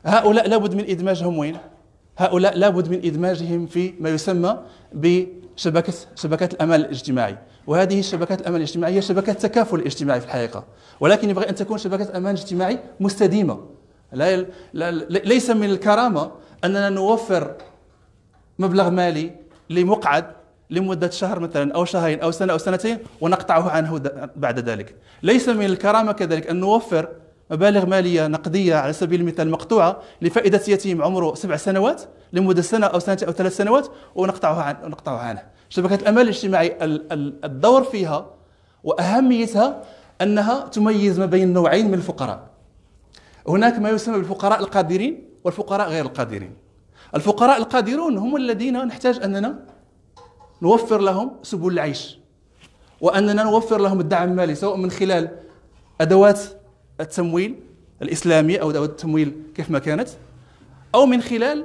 هؤلاء لابد من إدماجهم وين؟ هؤلاء لابد من إدماجهم في ما يسمى شبكات الأمان الاجتماعي، وهذه شبكات الأمان الاجتماعي هي شبكات التكافل الاجتماعي في الحقيقة، ولكن ينبغي أن تكون شبكات أمان اجتماعي مستديمة. ليس من الكرامة أننا نوفر مبلغ مالي لمقعد لمدة شهر مثلا أو شهرين أو سنة أو سنتين ونقطعه عنه بعد ذلك. ليس من الكرامة كذلك أن نوفر مبالغ مالية نقدية على سبيل المثال مقطوعة لفائدة يتيم عمره 7 سنوات لمدة سنة أو سنتين أو 3 سنوات ونقطعه عنه. شبكة الأمان الاجتماعي الدور فيها وأهميتها أنها تميز ما بين نوعين من الفقراء. هناك ما يسمى بالفقراء القادرين والفقراء غير القادرين. الفقراء القادرون هم الذين نحتاج أننا نوفر لهم سبل العيش، وأننا نوفر لهم الدعم المالي سواء من خلال أدوات التمويل الإسلامي أو أدوات التمويل كيف ما كانت، أو من خلال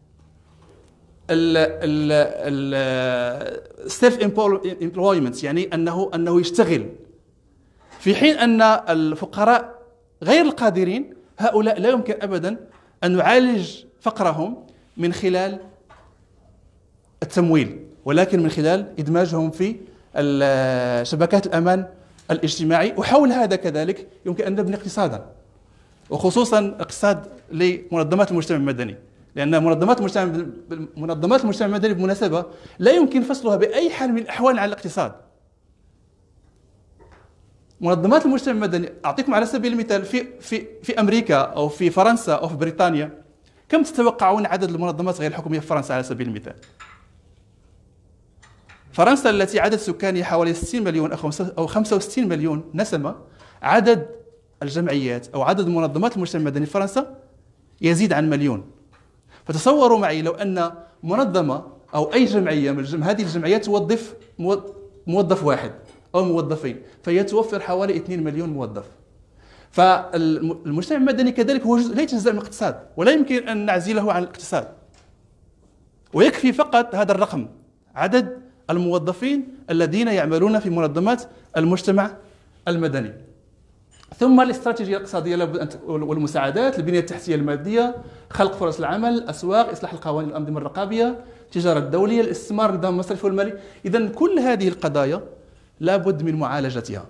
السيلف امبلويمنت، يعني أنه يشتغل، في حين أن الفقراء غير القادرين هؤلاء لا يمكن أبدا أن نعالج فقرهم من خلال التمويل، ولكن من خلال إدماجهم في شبكات الأمان الاجتماعي. وحول هذا كذلك يمكن أن نبني اقتصادا، وخصوصا اقتصاد لمنظمات المجتمع المدني، لأن منظمات المجتمع المدني بالمناسبة لا يمكن فصلها بأي حال من الأحوال عن الاقتصاد. منظمات المجتمع المدني أعطيكم على سبيل المثال في أمريكا أو في فرنسا أو في بريطانيا، كم تتوقعون عدد المنظمات غير الحكومية في فرنسا على سبيل المثال؟ فرنسا التي عدد سكانها حوالي 60 مليون أو 65 مليون نسمة، عدد الجمعيات أو عدد منظمات المجتمع المدني في فرنسا يزيد عن 1,000,000. فتصوروا معي لو أن منظمة أو أي جمعية من هذه الجمعيات توظف موظف واحد أو موظفين، فهي توفر حوالي 2 مليون موظف. فالمجتمع المدني كذلك هو لا يتجزأ من الاقتصاد، ولا يمكن أن نعزله عن الاقتصاد، ويكفي فقط هذا الرقم، عدد الموظفين الذين يعملون في منظمات المجتمع المدني. ثم الاستراتيجية الاقتصادية والمساعدات، البنية التحتية المادية، خلق فرص العمل، الأسواق، إصلاح القوانين والأنظمة الرقابية، التجارة الدولية، الاستثمار، النظام المصرفي والمالي. إذن كل هذه القضايا لابد من معالجتها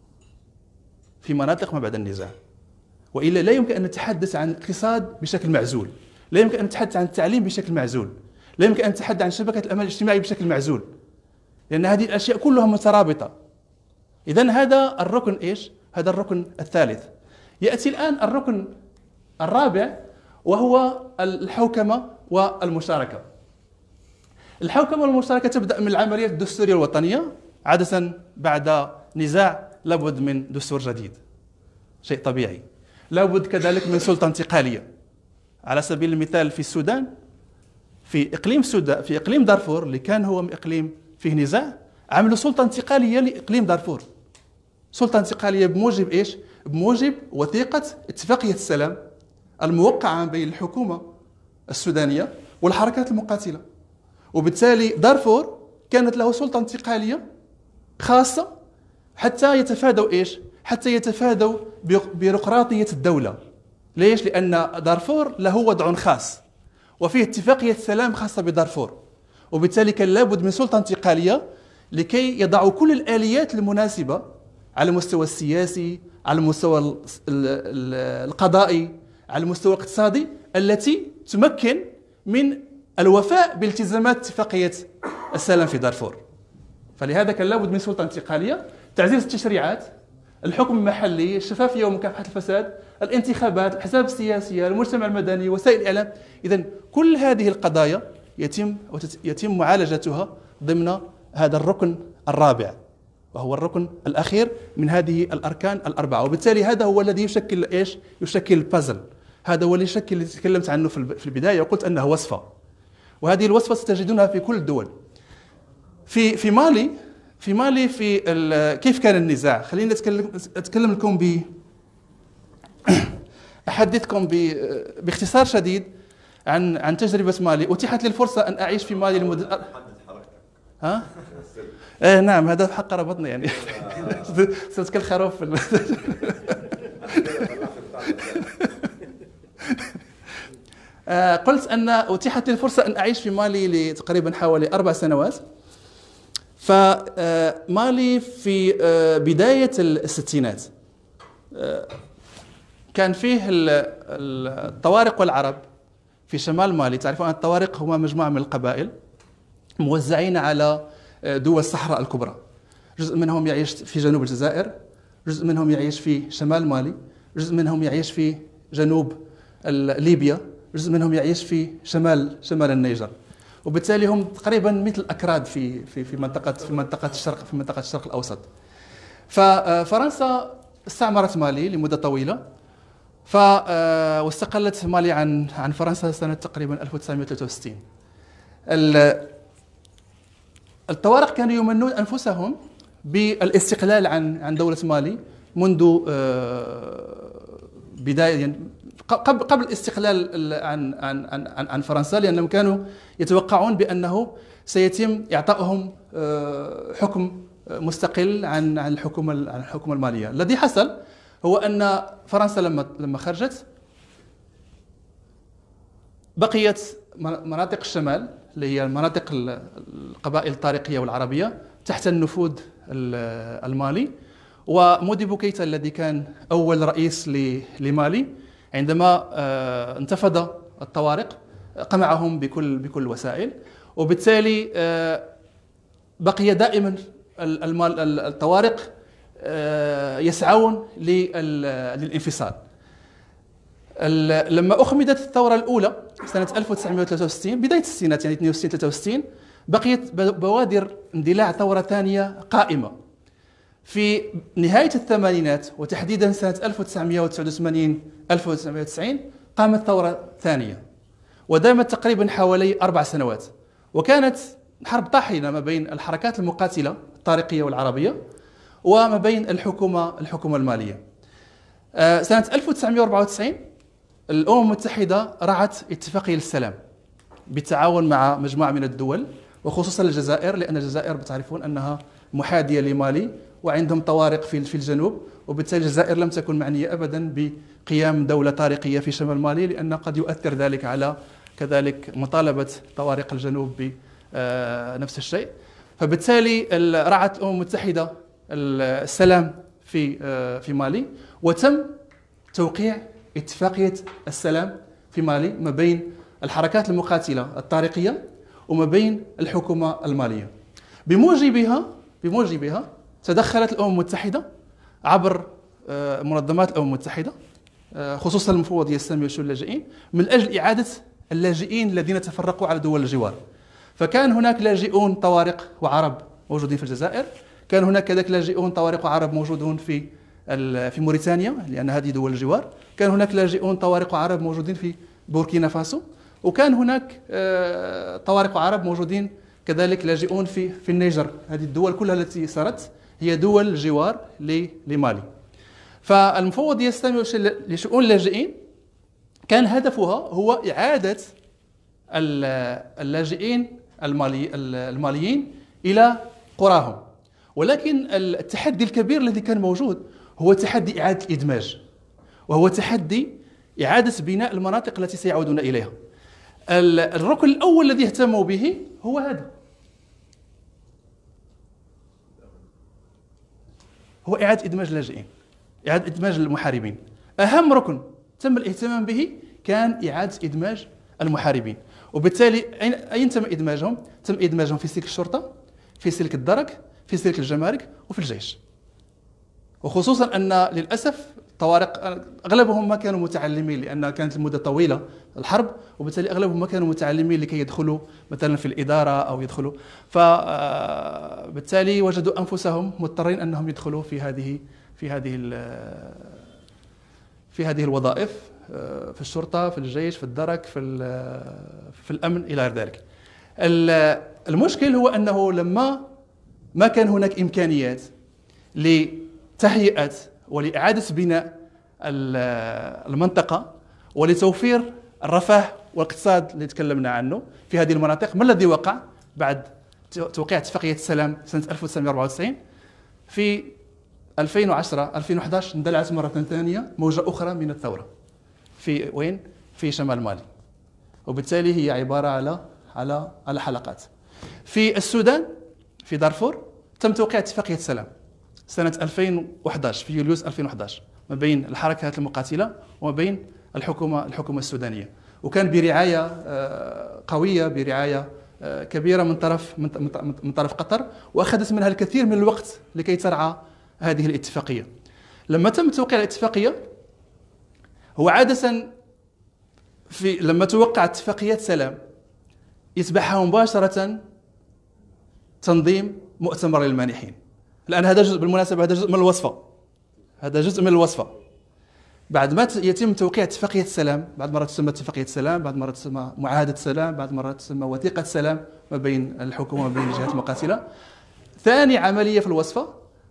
في مناطق ما بعد النزاع، وإلا لا يمكن أن نتحدث عن الاقتصاد بشكل معزول، لا يمكن أن نتحدث عن التعليم بشكل معزول، لا يمكن أن نتحدث عن شبكة الأمان الاجتماعي بشكل معزول، لأن هذه الأشياء كلها مترابطة. إذن هذا الركن إيش؟ هذا الركن الثالث. يأتي الآن الركن الرابع، وهو الحوكمة والمشاركة. الحوكمة والمشاركة تبدأ من العملية الدستورية الوطنية. عادة بعد نزاع لابد من دستور جديد، شيء طبيعي. لابد كذلك من سلطة انتقالية. على سبيل المثال في السودان، في إقليم دارفور اللي كان هو إقليم فيه نزاع، عملوا سلطة انتقالية لإقليم دارفور. سلطة انتقالية بموجب إيش؟ بموجب وثيقة اتفاقية السلام الموقعة بين الحكومة السودانية والحركات المقاتلة، وبالتالي دارفور كانت له سلطة انتقالية خاصة حتى يتفادوا إيش؟ حتى يتفادوا بيروقراطية الدولة. ليش؟ لأن دارفور له وضع خاص وفيه اتفاقية سلام خاصة بدارفور، وبالتالي كان لابد من سلطة انتقالية لكي يضعوا كل الآليات المناسبة على المستوى السياسي، على المستوى القضائي، على المستوى الاقتصادي، التي تمكن من الوفاء بالتزامات اتفاقية السلام في دارفور. فلهذا كان لابد من سلطة انتقالية، تعزيز التشريعات، الحكم المحلي، الشفافية ومكافحة الفساد، الانتخابات، الأحزاب السياسية، المجتمع المدني، وسائل الإعلام. إذن كل هذه القضايا يتم معالجتها ضمن هذا الركن الرابع، وهو الركن الأخير من هذه الأركان الأربعة. وبالتالي هذا هو الذي يشكل إيش؟ يشكل البازل. هذا هو اللي تكلمت عنه في البداية وقلت أنه وصفة، وهذه الوصفة ستجدونها في كل الدول. في مالي كيف كان النزاع؟ خليني أتكلم لكم أحدثكم باختصار شديد عن تجربة مالي. أتيحت لي الفرصة أن أعيش في مالي لمدة ها؟ نعم، هذا حق ربطنا يعني. صرت كالخروف قلت أن أتيحت لي الفرصة أن أعيش في مالي لتقريبا حوالي 4 سنوات. فمالي في بداية الستينات كان فيه الطوارق والعرب في شمال مالي. تعرفون أن الطوارق هما مجموعة من القبائل موزعين على دول الصحراء الكبرى. جزء منهم يعيش في جنوب الجزائر، جزء منهم يعيش في شمال مالي، جزء منهم يعيش في جنوب ليبيا، جزء منهم يعيش في شمال النيجر. وبالتالي هم تقريبا مثل الأكراد في منطقة الشرق الأوسط. ففرنسا استعمرت مالي لمدة طويلة، واستقلت مالي عن فرنسا سنة تقريبا 1963. الطوارق كانوا يمنون أنفسهم بالاستقلال عن دولة مالي منذ بداية، يعني قبل الاستقلال عن فرنسا، لأنهم كانوا يتوقعون بأنه سيتم إعطائهم حكم مستقل عن الحكومة المالية. الذي حصل هو أن فرنسا لما خرجت بقيت مناطق الشمال اللي هي مناطق القبائل الطارقية والعربية تحت النفوذ المالي. وموديبو كيتا الذي كان أول رئيس لمالي عندما انتفض الطوارق قمعهم بكل الوسائل، وبالتالي بقي دائما الطوارق يسعون للانفصال. لما أخمدت الثورة الأولى سنة 1963 بداية الستينات، يعني 62-63، بقيت بوادر اندلاع ثورة ثانية قائمة. في نهاية الثمانينات وتحديدا سنة 1989 قامت ثورة ثانية ودامت تقريبا حوالي 4 سنوات، وكانت حرب طاحنة ما بين الحركات المقاتلة الطارقية والعربية وما بين الحكومة المالية. سنة 1994 الأمم المتحدة رعت اتفاقية السلام بالتعاون مع مجموعة من الدول وخصوصا الجزائر، لأن الجزائر بتعرفون أنها محاذية لمالي وعندهم طوارق في الجنوب، وبالتالي الجزائر لم تكن معنية أبدا بقيام دولة طارقية في شمال مالي، لأن قد يؤثر ذلك على كذلك مطالبة طوارق الجنوب بنفس الشيء. فبالتالي رعت الأمم المتحدة السلام في مالي، وتم توقيع اتفاقية السلام في مالي ما بين الحركات المقاتلة الطارقية وما بين الحكومة المالية. بموجبها تدخلت الأمم المتحدة عبر منظمات الأمم المتحدة، خصوصا المفوضية السامية لشؤون اللاجئين، من أجل إعادة اللاجئين الذين تفرقوا على دول الجوار. فكان هناك لاجئون طوارق وعرب موجودين في الجزائر، كان هناك كذلك لاجئون طوارق وعرب موجودون في موريتانيا لأن هذه دول الجوار، كان هناك لاجئون طوارق وعرب موجودين في بوركينا فاسو، وكان هناك طوارق وعرب موجودين كذلك لاجئون في النيجر. هذه الدول كلها التي صارت هي دول جوار لمالي. فالمفوضية السامية لشؤون اللاجئين كان هدفها هو إعادة اللاجئين الماليين إلى قراهم، ولكن التحدي الكبير الذي كان موجود هو تحدي إعادة الإدماج، وهو تحدي إعادة بناء المناطق التي سيعودون إليها. الركن الأول الذي اهتموا به هو هذا، هو إعادة إدماج اللاجئين، إعادة إدماج المحاربين. أهم ركن تم الاهتمام به كان إعادة إدماج المحاربين، وبالتالي أين تم إدماجهم؟ تم إدماجهم في سلك الشرطة، في سلك الدرك، في سلك الجمارك، وفي الجيش. وخصوصا أن للأسف الطوارق أغلبهم ما كانوا متعلمين، لأن كانت المدة طويلة الحرب، وبالتالي أغلبهم ما كانوا متعلمين لكي يدخلوا مثلا في الإدارة أو يدخلوا، فبالتالي وجدوا أنفسهم مضطرين أنهم يدخلوا في هذه الوظائف، في الشرطة، في الجيش، في الدرك، في الأمن إلى غير ذلك. المشكل هو أنه لما ما كان هناك إمكانيات لتهيئة ولإعادة بناء المنطقة ولتوفير الرفاه والاقتصاد اللي تكلمنا عنه في هذه المناطق، ما الذي وقع بعد توقيع اتفاقية السلام سنة 1994؟ في 2010-2011 اندلعت مرة ثانية موجة أخرى من الثورة. في وين؟ في شمال مالي. وبالتالي هي عبارة على حلقات. في السودان في دارفور تم توقيع اتفاقية سلام سنة 2011 في يوليوز 2011 ما بين الحركات المقاتلة وما بين الحكومة السودانية، وكان برعاية قوية، برعاية كبيرة من طرف قطر، وأخذت منها الكثير من الوقت لكي ترعى هذه الاتفاقية. لما تم توقيع الاتفاقية، هو عادة لما توقع اتفاقيات سلام يتبعها مباشرة تنظيم مؤتمر للمانحين، لأن هذا جزء، بالمناسبة هذا جزء من الوصفة، هذا جزء من الوصفة. بعد ما يتم توقيع اتفاقية سلام، بعد مرة تسمى اتفاقية سلام، بعد مرة تسمى معاهدة سلام، بعد مرة تسمى وثيقة سلام ما بين الحكومة وما بين الجهات المقاتلة، ثاني عملية في الوصفة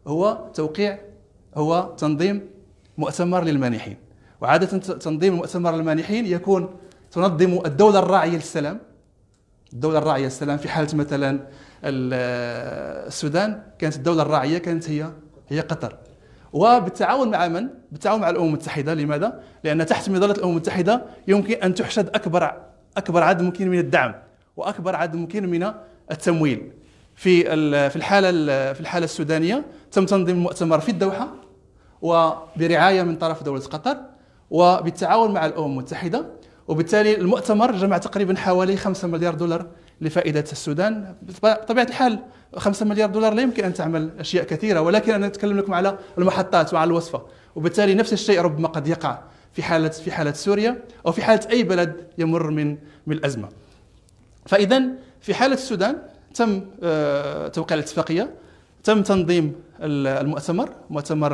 هو تنظيم مؤتمر للمانحين. وعادة تنظيم المؤتمر للمانحين يكون تنظم الدولة الراعية للسلام. الدولة الراعية للسلام في حالة مثلا السودان كانت الدولة الراعية هي قطر، وبالتعاون مع من؟ بالتعاون مع الأمم المتحدة. لماذا؟ لأن تحت مظلة الأمم المتحدة يمكن أن تحشد أكبر عدد ممكن من الدعم وأكبر عدد ممكن من التمويل. في الحالة السودانية تم تنظيم المؤتمر في الدوحة وبرعاية من طرف دولة قطر وبالتعاون مع الأمم المتحدة، وبالتالي المؤتمر جمع تقريبا حوالي 5 مليار دولار لفائدة السودان. بطبيعة الحال 5 مليار دولار لا يمكن أن تعمل أشياء كثيرة، ولكن أنا أتكلم لكم على المحطات وعلى الوصفة. وبالتالي نفس الشيء ربما قد يقع في حالة سوريا أو في حالة أي بلد يمر من الأزمة. فإذا في حالة السودان تم توقيع الاتفاقية، تم تنظيم مؤتمر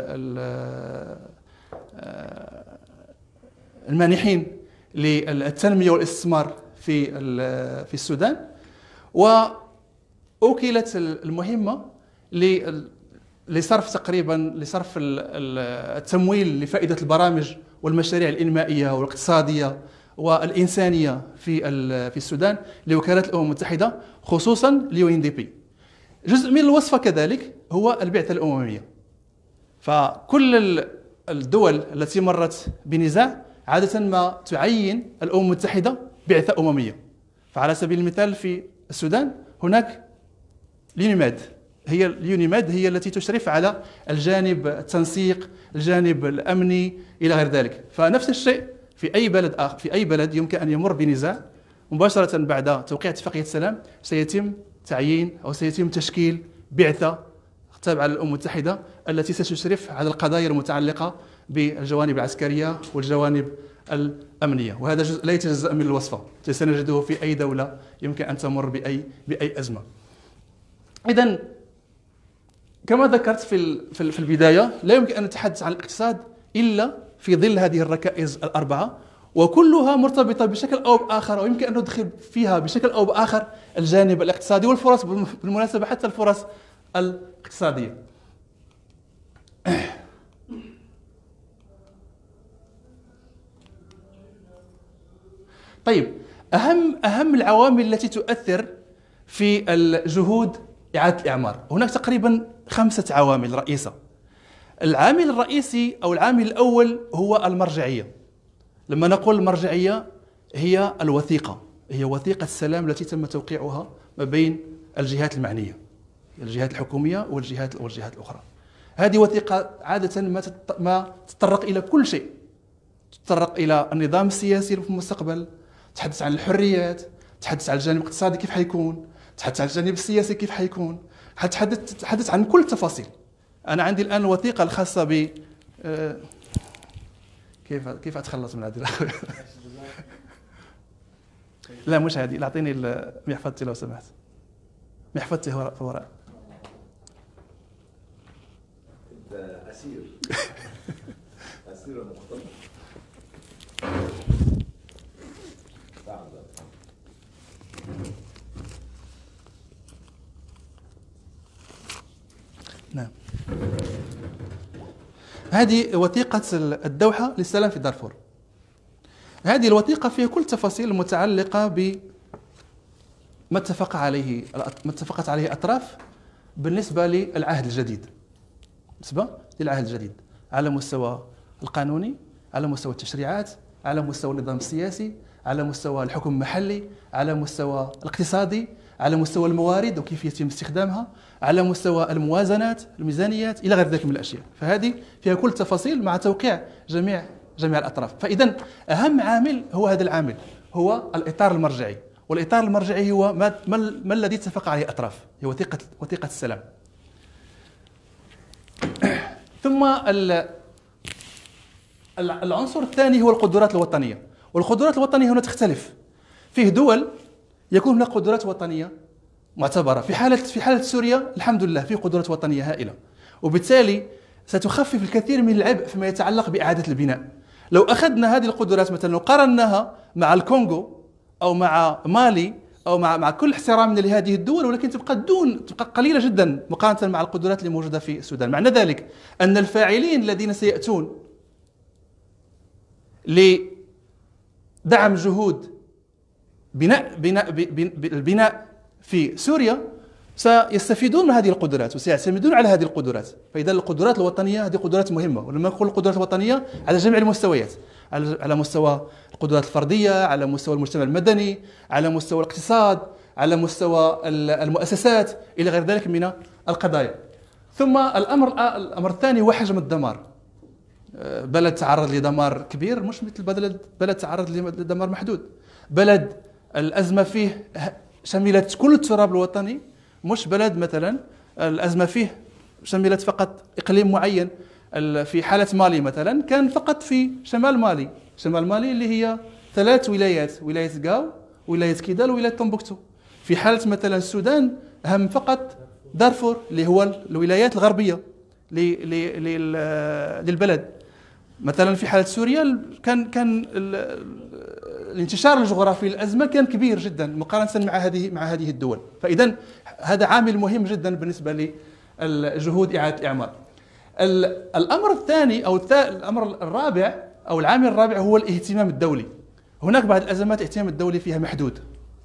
المانحين للتنمية والاستثمار في السودان، وأوكلت المهمة لصرف التمويل لفائدة البرامج والمشاريع الإنمائية والاقتصادية والإنسانية في السودان لوكالة الأمم المتحدة، خصوصا UNDP. جزء من الوصفة كذلك هو البعثة الأممية. فكل الدول التي مرت بنزاع عادة ما تعين الأمم المتحدة بعثة أممية. فعلى سبيل المثال في السودان هناك اليونيماد هي التي تشرف على الجانب التنسيق، الجانب الأمني إلى غير ذلك. فنفس الشيء في أي بلد يمكن أن يمر بنزاع، مباشرة بعد توقيع اتفاقية السلام سيتم تعيين أو سيتم تشكيل بعثة تابعة للأمم المتحدة التي ستشرف على القضايا المتعلقة بالجوانب العسكرية والجوانب الأمنية. وهذا جزء لا يتجزأ من الوصفة، سنجده في أي دولة يمكن أن تمر بأي أزمة. إذن كما ذكرت في البداية، لا يمكن أن نتحدث عن الاقتصاد إلا في ظل هذه الركائز الأربعة، وكلها مرتبطة بشكل أو بآخر، ويمكن أن ندخل فيها بشكل أو بآخر الجانب الاقتصادي والفرص، بالمناسبة حتى الفرص الاقتصادية. طيب، أهم العوامل التي تؤثر في الجهود إعادة الإعمار، هناك تقريبا 5 عوامل رئيسة. العامل الرئيسي أو العامل الأول هو المرجعية. لما نقول المرجعية هي الوثيقة، هي وثيقة السلام التي تم توقيعها ما بين الجهات المعنية، الجهات الحكومية والجهات الأخرى. هذه وثيقة عادة ما تتطرق إلى كل شيء، تتطرق إلى النظام السياسي في المستقبل، تحدث عن الحريات، تحدث عن الجانب الاقتصادي كيف حيكون، تحدث عن الجانب السياسي كيف حيكون، تحدث عن كل التفاصيل. أنا عندي الآن الوثيقة الخاصة ب كيف أتخلص من هذه لا مش هذه، أعطيني محفظتي لو سمحت. محفظتي في وراء. أنت أسير مختلط. نعم، هذه وثيقة الدوحة للسلام في دارفور. هذه الوثيقة فيها كل التفاصيل المتعلقة بما اتفقت عليه الأطراف بالنسبة للعهد الجديد، على مستوى القانوني، على مستوى التشريعات، على مستوى النظام السياسي، على مستوى الحكم المحلي، على مستوى الاقتصادي، على مستوى الموارد وكيف يتم استخدامها، على مستوى الموازنات، الميزانيات، الى غير ذلك من الاشياء. فهذه فيها كل التفاصيل مع توقيع جميع الاطراف. فاذا اهم عامل هو هذا العامل، هو الاطار المرجعي، والاطار المرجعي هو ما الذي اتفق عليه الاطراف، هو وثيقه السلام. ثم العنصر الثاني هو القدرات الوطنيه، والقدرات الوطنيه هنا تختلف. فيه دول يكون هناك قدرات وطنيه معتبره. في حاله سوريا الحمد لله في قدرات وطنيه هائله، وبالتالي ستخفف الكثير من العبء فيما يتعلق باعاده البناء. لو اخذنا هذه القدرات مثلا وقارناها مع الكونغو او مع مالي او مع كل احترامنا لهذه الدول، ولكن تبقى قليله جدا مقارنه مع القدرات اللي موجوده في السودان. معنى ذلك ان الفاعلين الذين سياتون لدعم جهود البناء في سوريا سيستفيدون من هذه القدرات وسيعتمدون على هذه القدرات. فإذا القدرات الوطنية هذه قدرات مهمة، ولما نقول القدرات الوطنية على جميع المستويات، على مستوى القدرات الفردية، على مستوى المجتمع المدني، على مستوى الاقتصاد، على المؤسسات إلى غير ذلك من القضايا. ثم الأمر الثاني هو حجم الدمار. بلد تعرض لدمار كبير مش مثل بلد تعرض لدمار محدود. بلد الأزمة فيه شملت كل التراب الوطني، مش بلد مثلا الأزمة فيه شملت فقط إقليم معين. في حالة مالي مثلا كان فقط في شمال مالي اللي هي 3 ولايات، ولاية غاو، ولاية كيدال، وولاية تومبوكتو. في حالة مثلا السودان هم فقط دارفور اللي هو الولايات الغربية للبلد. مثلا في حالة سوريا كان الانتشار الجغرافي للأزمة كان كبير جدا مقارنة مع هذه الدول. فإذا هذا عامل مهم جدا بالنسبة لجهود إعادة الإعمار. الأمر الثاني أو الأمر الرابع أو العامل الرابع هو الاهتمام الدولي. هناك بعض الأزمات الاهتمام الدولي فيها محدود.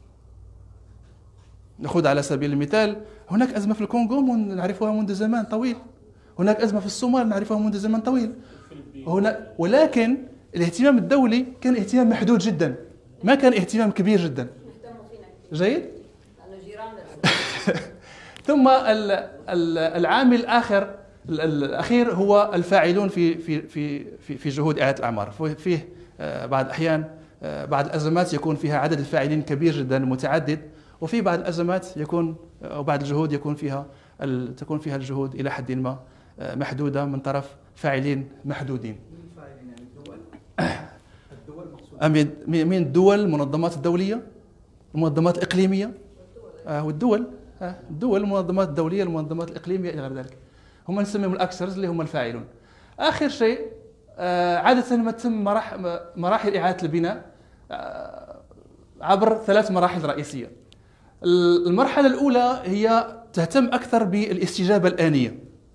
نأخذ على سبيل المثال هناك أزمة في الكونغو نعرفها منذ زمان طويل، هناك أزمة في الصومال نعرفها منذ زمان طويل، ولكن الاهتمام الدولي كان اهتمام محدود جدا، ما كان اهتمام كبير جدا. جيد؟ ثم العامل الأخير هو الفاعلون في جهود إعادة الأعمار. فيه بعض الأحيان بعض الأزمات يكون فيها عدد الفاعلين كبير جدا متعدد، وفي بعض الأزمات أو بعض الجهود تكون فيها الجهود إلى حد ما محدودة من طرف فاعلين محدودين. من الدول، المنظمات الدولية، المنظمات الإقليمية، والدول المنظمات الدولية، المنظمات الإقليمية إلى غير ذلك. هم نسميهم الأكثرز اللي هم الفاعلون. آخر شيء عادة ما تتم مراحل إعادة البناء عبر 3 مراحل رئيسية. المرحلة الأولى هي تهتم أكثر بالاستجابة الآنية.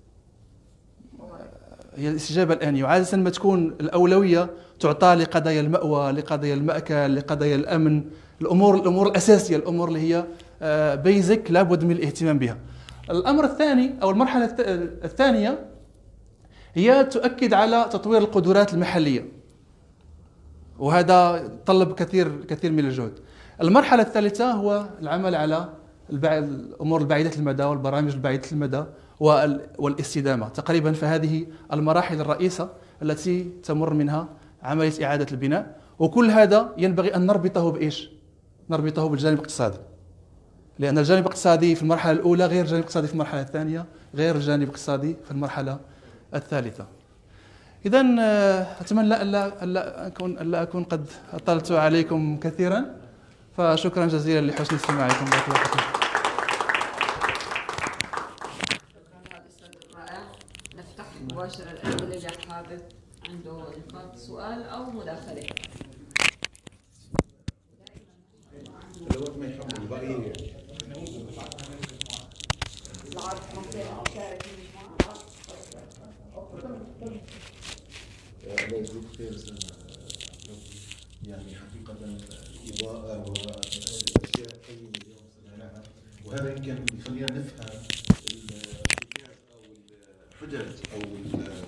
وعادة ما تكون الأولوية تعطى لقضايا المأوى، لقضايا المأكل، لقضايا الأمن، الأمور الأساسية، الأمور اللي هي بيزك لابد من الاهتمام بها. الأمر الثاني أو المرحلة الثانية هي تؤكد على تطوير القدرات المحلية، وهذا يتطلب كثير من الجهد. المرحلة الثالثة هو العمل على الأمور البعيدة المدى والبرامج البعيدة المدى والاستدامة تقريبا. فهذه المراحل الرئيسة التي تمر منها عملية إعادة البناء، وكل هذا ينبغي أن نربطه بإيش؟ نربطه بالجانب الاقتصادي، لأن الجانب الاقتصادي في المرحلة الأولى غير الجانب الاقتصادي في المرحلة الثانية، غير الجانب الاقتصادي في المرحلة الثالثة. إذا أتمنى ألا أكون قد أطلت عليكم كثيرا، فشكرا جزيلا لحسن استماعكم. بارك الله فيكم. نفتح مباشرة الأسئلة اللي حابب عنده نقاط سؤال أو مداخلة. ما يحمل البقية. العرض ممكن أشارك الله يجزيك خير يعني حقيقة الإضاءة والأشياء الطيبة اللي وصلنا، وهذا يمكن يخلينا نفهم الحجج أو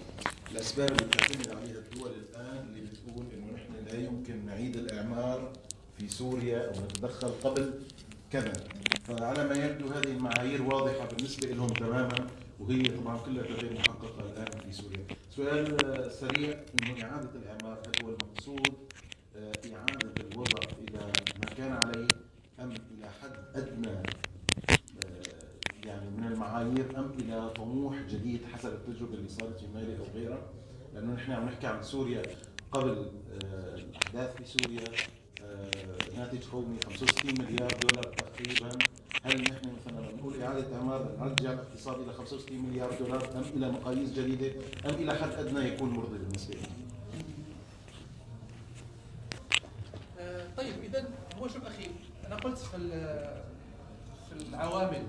الأسباب اللي تعتمد عليها الدول الآن اللي بتقول إنه نحن لا يمكن نعيد الإعمار في سوريا أو نتدخل قبل كذا. فعلى ما يبدو هذه المعايير واضحة بالنسبة لهم تماما، وهي طبعا كلها غير محققة الآن في سوريا. سؤال سريع، إنه إعادة الإعمار هل هو المقصود إعادة الوضع إلى ما كان عليه أم إلى حد أدنى يعني من المعايير، أم إلى طموح جديد حسب التجربة اللي صارت في مالي أو غيرها؟ لأنه نحن عم نحكي عن سوريا قبل الأحداث في سوريا، ناتج قومي 65 مليار دولار تقريبا. هل نحن مثلا نقول إعادة إعمار نرجع الاقتصاد إلى 65 مليار دولار أم إلى مقاييس جديدة أم إلى حد أدنى يكون مرضي بالنسبة لنا؟ طيب إذا هو شوف أخي، أنا قلت في العوامل،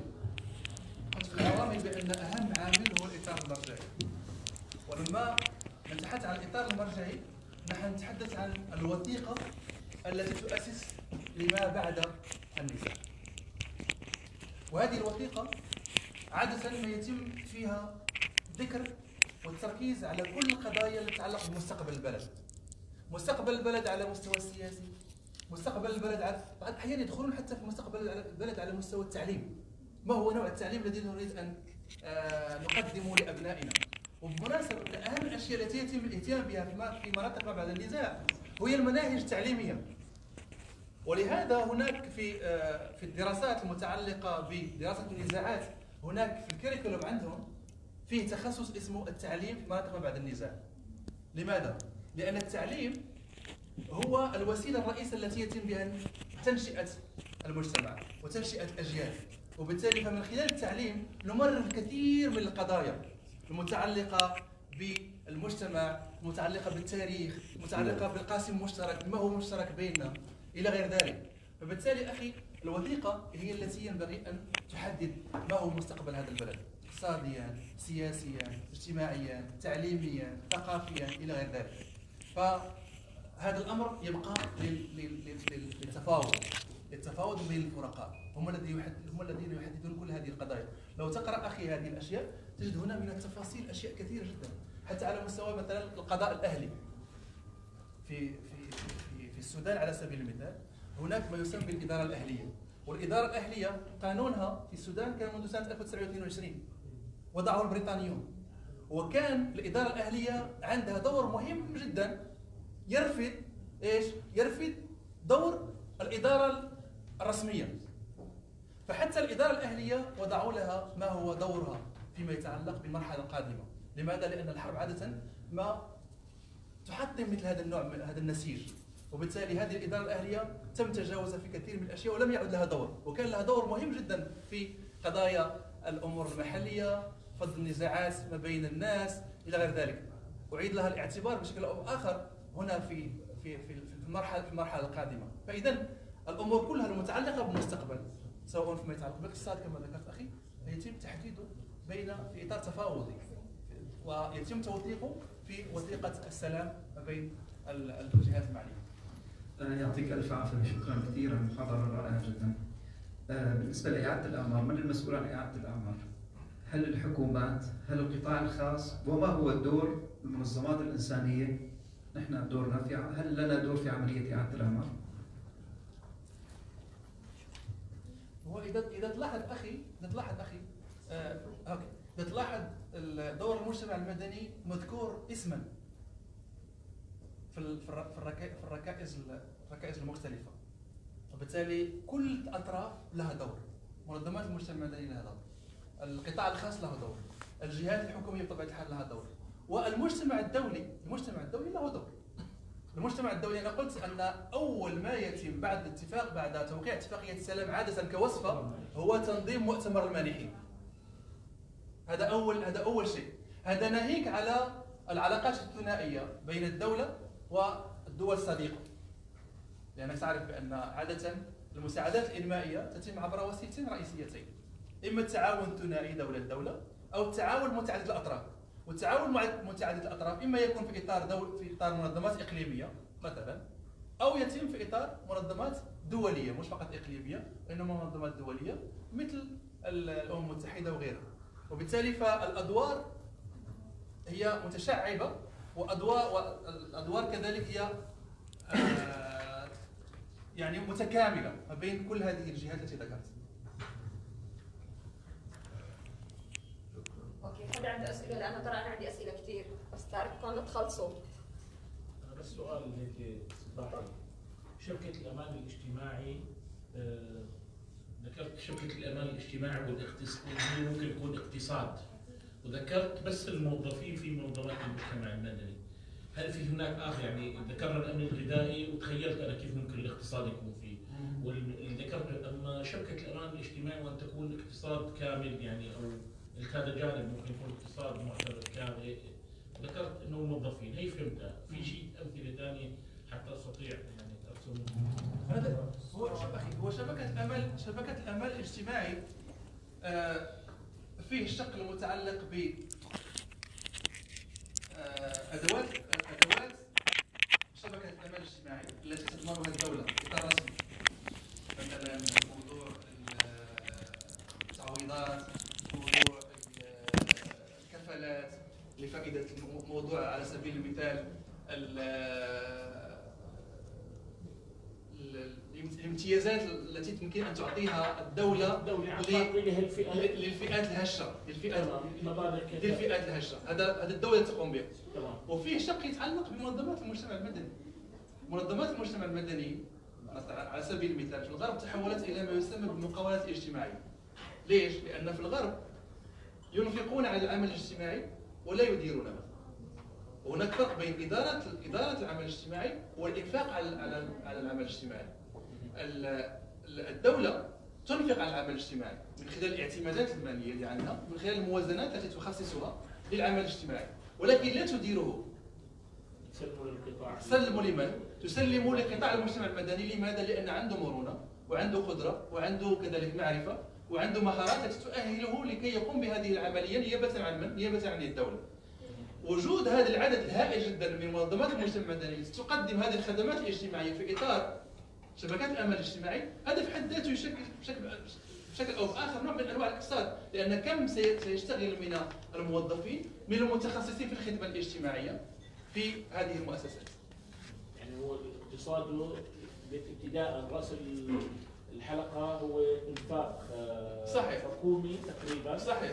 بأن أهم عامل هو الإطار المرجعي. ولما نتحدث عن الإطار المرجعي نحن نتحدث عن الوثيقة التي تؤسس لما بعد النزاع. وهذه الوثيقة عادة ما يتم فيها ذكر والتركيز على كل القضايا التي تتعلق بمستقبل البلد. مستقبل البلد على المستوى السياسي، مستقبل البلد على بعض الأحيان يدخلون حتى في مستقبل البلد على مستوى التعليم. ما هو نوع التعليم الذي نريد أن نقدمه لأبنائنا؟ وبمناسبة من أهم الأشياء التي يتم الاهتمام بها في مناطق ما بعد النزاع هي المناهج التعليمية. ولهذا هناك في الدراسات المتعلقة بدراسة النزاعات هناك في الكريكولوم عندهم فيه تخصص اسمه التعليم في مناطق ما بعد النزاع. لماذا؟ لأن التعليم هو الوسيلة الرئيسة التي يتم بها تنشئة المجتمع وتنشئة الأجيال، وبالتالي فمن خلال التعليم نمرر الكثير من القضايا المتعلقة بالمجتمع، المتعلقة بالتاريخ، المتعلقة بالقاسم المشترك، ما هو مشترك بيننا إلى غير ذلك. فبالتالي أخي الوثيقة هي التي ينبغي أن تحدد ما هو مستقبل هذا البلد اقتصاديا، سياسيا، اجتماعيا، تعليميا، ثقافيا إلى غير ذلك. فهذا الأمر يبقى للتفاوض بين الفرقاء، هم الذين يحددون كل هذه القضايا. لو تقرأ أخي هذه الأشياء تجد هنا من التفاصيل أشياء كثيرة جدا، حتى على مستوى مثلا القضاء الأهلي في السودان على سبيل المثال. هناك ما يسمى بالإدارة الأهلية، والإدارة الأهلية قانونها في السودان كان منذ سنة 1922 وضعه البريطانيون، وكان الإدارة الأهلية عندها دور مهم جدا يرفض دور الإدارة الرسمية. فحتى الإدارة الأهلية وضعوا لها ما هو دورها فيما يتعلق بالمرحلة القادمة. لماذا؟ لأن الحرب عادة ما تحطم مثل هذا النوع من هذا النسيج، وبالتالي هذه الإدارة الأهلية تم تجاوزها في كثير من الأشياء ولم يعد لها دور، وكان لها دور مهم جدا في قضايا الأمور المحلية، فض النزاعات ما بين الناس إلى غير ذلك. أعيد لها الاعتبار بشكل أو آخر هنا في المرحلة القادمة. فإذا الأمور كلها المتعلقة بالمستقبل سواء فيما يتعلق بالاقتصاد كما ذكرت أخي يتم تحديده في إطار تفاوضي، ويتم توثيقه في وثيقة السلام ما بين الجهات المعنية. يعطيك ألف عافية، شكرا كثيرا، محاضرة رائعة جدا. بالنسبة لإعادة الأعمار، من المسؤول عن إعادة الأعمار؟ هل الحكومات؟ هل القطاع الخاص؟ وما هو دور المنظمات الإنسانية؟ نحن دورنا هل لنا دور في عملية إعادة الأعمار؟ هو إذا تلاحظ أخي إذا تلاحظ دور المجتمع المدني مذكور اسما في الركائز المختلفة، وبالتالي كل الأطراف لها دور. منظمات المجتمع المدني لها دور، القطاع الخاص له دور، الجهات الحكومية بطبيعة الحال لها دور، والمجتمع الدولي له دور. المجتمع الدولي أنا قلت أن أول ما يتم بعد توقيع اتفاقية السلام عادة كوصفة هو تنظيم مؤتمر المانحين. هذا أول شيء. هذا ناهيك على العلاقات الثنائية بين الدولة والدول الصديقة، لأنك تعرف بأن عادة المساعدات الإنمائية تتم عبر وسيلتين رئيسيتين، إما التعاون الثنائي دولة-دولة أو التعاون متعدد الأطراف. والتعاون متعدد الأطراف إما يكون في إطار منظمات إقليمية مثلا، أو يتم في إطار منظمات دولية مش فقط إقليمية وإنما منظمات دولية مثل الأمم المتحدة وغيرها. وبالتالي فالأدوار هي متشعبة، والأدوار كذلك هي يعني متكامله ما بين كل هذه الجهات التي ذكرت. اوكي، حدا عنده اسئله؟ لانه ترى انا عندي اسئله كثير بس تعرفكم تخلصوا. أنا بس سؤال هيك صباحي. شبكة الأمان الاجتماعي ذكرت شبكة الأمان الاجتماعي والاقتصاد ممكن يكون اقتصاد، وذكرت بس الموظفين في منظمات المجتمع المدني. هل في هناك يعني ذكرنا الأمن الغذائي وتخيلت أنا كيف ممكن الاقتصاد يكون فيه، واللي ذكرت أما شبكة الأمان الاجتماعي وأن تكون اقتصاد كامل يعني أو هذا جانب ممكن يكون اقتصاد معتبر كامل، ذكرت إنه موظفين، هي فهمتها. في شيء أمثلة ثانية حتى أستطيع يعني أرسم. هذا هو شبكة الأمان الاجتماعي. فيه الشق المتعلق ب أدوات شبكة الأمان الاجتماعي التي تضمنها الدولة إطار رسمي، مثلا موضوع التعويضات، موضوع الكفالات لفائدة موضوع على سبيل المثال الامتيازات التي يمكن ان تعطيها الدوله للفئات الهشه، للفئات الهشه، هذا الدوله تقوم به. وفيه شق يتعلق بمنظمات المجتمع المدني. منظمات المجتمع المدني على سبيل المثال في الغرب تحولت الى ما يسمى بالمقاولات الاجتماعيه. ليش؟ لان في الغرب ينفقون على العمل الاجتماعي ولا يديرونه. وهناك فرق بين إدارة العمل الاجتماعي والإنفاق على العمل الاجتماعي. الدولة تنفق على العمل الاجتماعي من خلال الاعتمادات المالية اللي عندها، من خلال الموازنات التي تخصصها للعمل الاجتماعي، ولكن لا تديره. تسلموا لمن؟ تسلموا لقطاع المجتمع المدني. لماذا؟ لأن عنده مرونة وعنده قدرة وعنده كذلك معرفة وعنده مهارات التي تؤهله لكي يقوم بهذه العملية نيابة عن من؟ نيابة عن الدولة. وجود هذا العدد الهائل جدا من منظمات المجتمع المدني تقدم هذه الخدمات الاجتماعيه في اطار شبكات الامن الاجتماعي، هذا في حد ذاته يشكل بشكل او باخر نوع من انواع الاقتصاد، لان كم سيشتغل من الموظفين من المتخصصين في الخدمه الاجتماعيه في هذه المؤسسات. يعني هو الاقتصاد ابتداء راس الحلقه هو انفاق صحيح حكومي تقريبا، صحيح،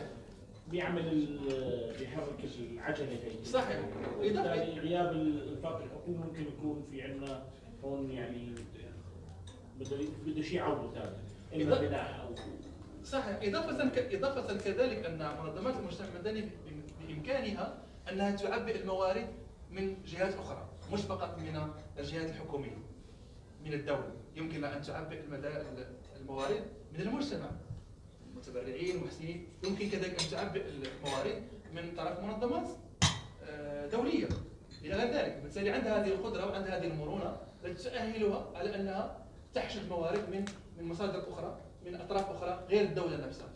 بيحرك العجله هي. صحيح. وبالتالي غياب الانفاق الحكومي ممكن يكون في عندنا هون يعني بده شيء عوده ثاني، اما بناء او صحيح. اضافه كذلك ان منظمات المجتمع المدني بامكانها انها تعبئ الموارد من جهات اخرى، مش فقط من الجهات الحكوميه من الدوله. يمكن ان تعبئ الموارد من المجتمع، متبرعين محسنين. يمكن كذلك ان تعبئ الموارد من طرف منظمات دوليه الى غير ذلك. بالتالي عندها هذه القدره وعندها هذه المرونه التي تؤهلها على انها تحشد موارد من مصادر اخرى، من اطراف اخرى غير الدوله نفسها.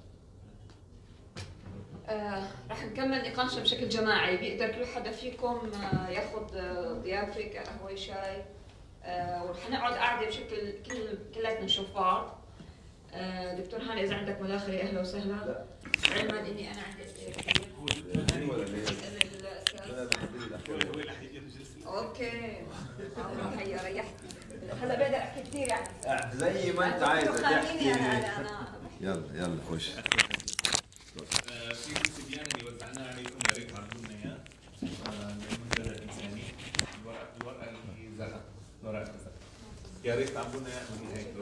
رح نكمل نقاشنا بشكل جماعي. بيقدر كل حدا فيكم ياخذ ضيافه قهوه شاي، ورح نقعد قاعده بشكل كلاتنا نشوف بعض. دكتور هاني اذا عندك مداخله اهلا وسهلا. علما اني انا عندي اسئله كثير. اوكي حيا ريحتني. هلا بقدر احكي كثير يعني زي ما انت عايزه تحكي. انا يلا خش. في استبيان اللي وزعناه عليكم يا ريت تعرضوا لنا اياه من المنتدى الانساني. الورقه اللي زرقاء، ورقه زرقاء. يا ريت تعرضوا لنا اياه هيك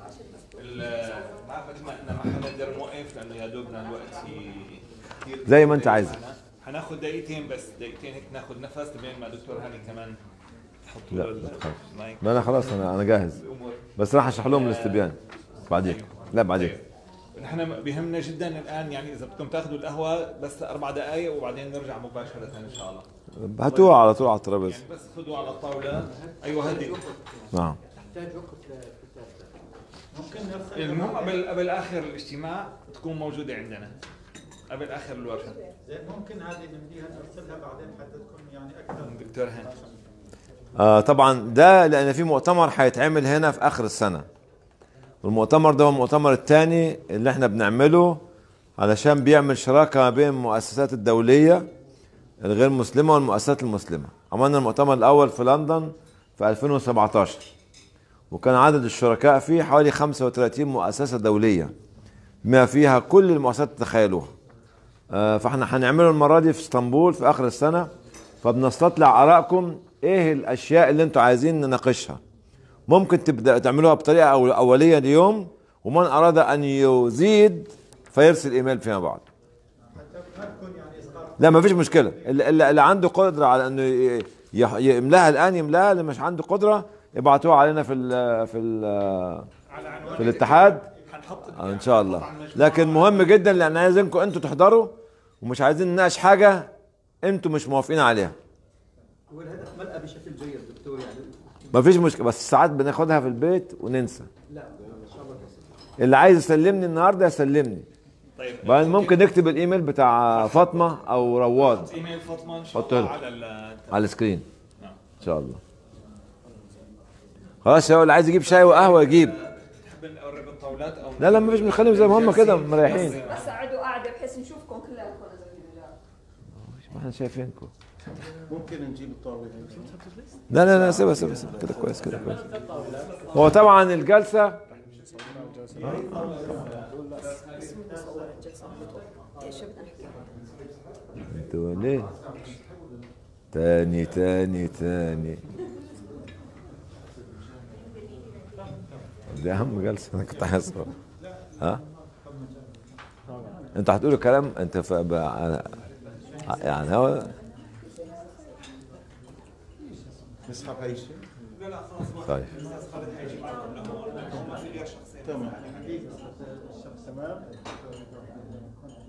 بعرف بما ان ما حنقدر نوقف لانه يا دوبنا الوقت كثير زي ما انت عايز. حناخذ دقيقتين بس، دقيقتين هيك ناخذ نفس بين ما دكتور هاني كمان تحط لا له المايك. لا انا خلاص انا جاهز، بس راح اشرح لهم الاستبيان بعدين. لا بعدين. نحن بيهمنا جدا الان يعني اذا بدكم تاخذوا القهوه بس 4 دقائق وبعدين نرجع مباشره ان شاء الله. هاتوها على طول على الترابيزه. يعني بس خذوا على الطاوله. ايوه هدي. نعم. تحتاج وقت ممكن المهم قبل اخر الاجتماع تكون موجوده عندنا قبل اخر الورشه. ممكن هذه نمديها نرسلها بعدين حتى تكون يعني اكثر. دكتور هاني طبعا ده لان في مؤتمر حيتعمل هنا في اخر السنه، والمؤتمر ده هو المؤتمر الثاني اللي احنا بنعمله علشان بيعمل شراكه ما بين المؤسسات الدوليه الغير مسلمه والمؤسسات المسلمه. عملنا المؤتمر الاول في لندن في 2017، وكان عدد الشركاء فيه حوالي 35 مؤسسة دولية بما فيها كل المؤسسات تتخيلوها. فاحنا هنعمله المرة دي في اسطنبول في آخر السنة، فبنستطلع آرائكم ايه الأشياء اللي انتوا عايزين نناقشها. ممكن تبدأ تعملوها بطريقة أولية اليوم، ومن أراد أن يزيد فيرسل إيميل فيما بعد. لا ما فيش مشكلة، اللي عنده قدرة على أنه يملاها الآن يملاها، اللي مش عنده قدرة يبعتوها علينا في الاتحاد إن شاء الله. لكن مهم جدا لأن عايزينكم أنتوا تحضروا، ومش عايزين نناقش حاجة أنتوا مش موافقين عليها. هو الهدف ملأ بشكل جيد دكتور، يعني ما فيش مشكلة، بس ساعات بناخدها في البيت وننسى. لا ان شاء الله. اللي عايز يسلمني النهارده يسلمني. طيب بعدين ممكن نكتب الايميل بتاع فاطمه او رواد. ايميل فاطمه ان شاء الله على السكرين. نعم ان شاء الله. خلاص هو اللي عايز يجيب شاي وقهوه يجيب. تحب نقرب الطاولات او لا ما فيش، بنخليهم زي ما هم كده مريحين. بس قعدوا قاعده بحيث نشوفكم كلكم. ما احنا شايفينكم. ممكن نجيب الطاوله. لا سيبها كده كويس كده كويس. هو طبعا الجلسه انتوا ليه؟ تاني دي اهم جلسه انا كنت حاسسها. ها؟ انتوا هتقولوا كلام انت يعني هو نسحب هاي الشيء؟ لا خلاص. طيب تمام.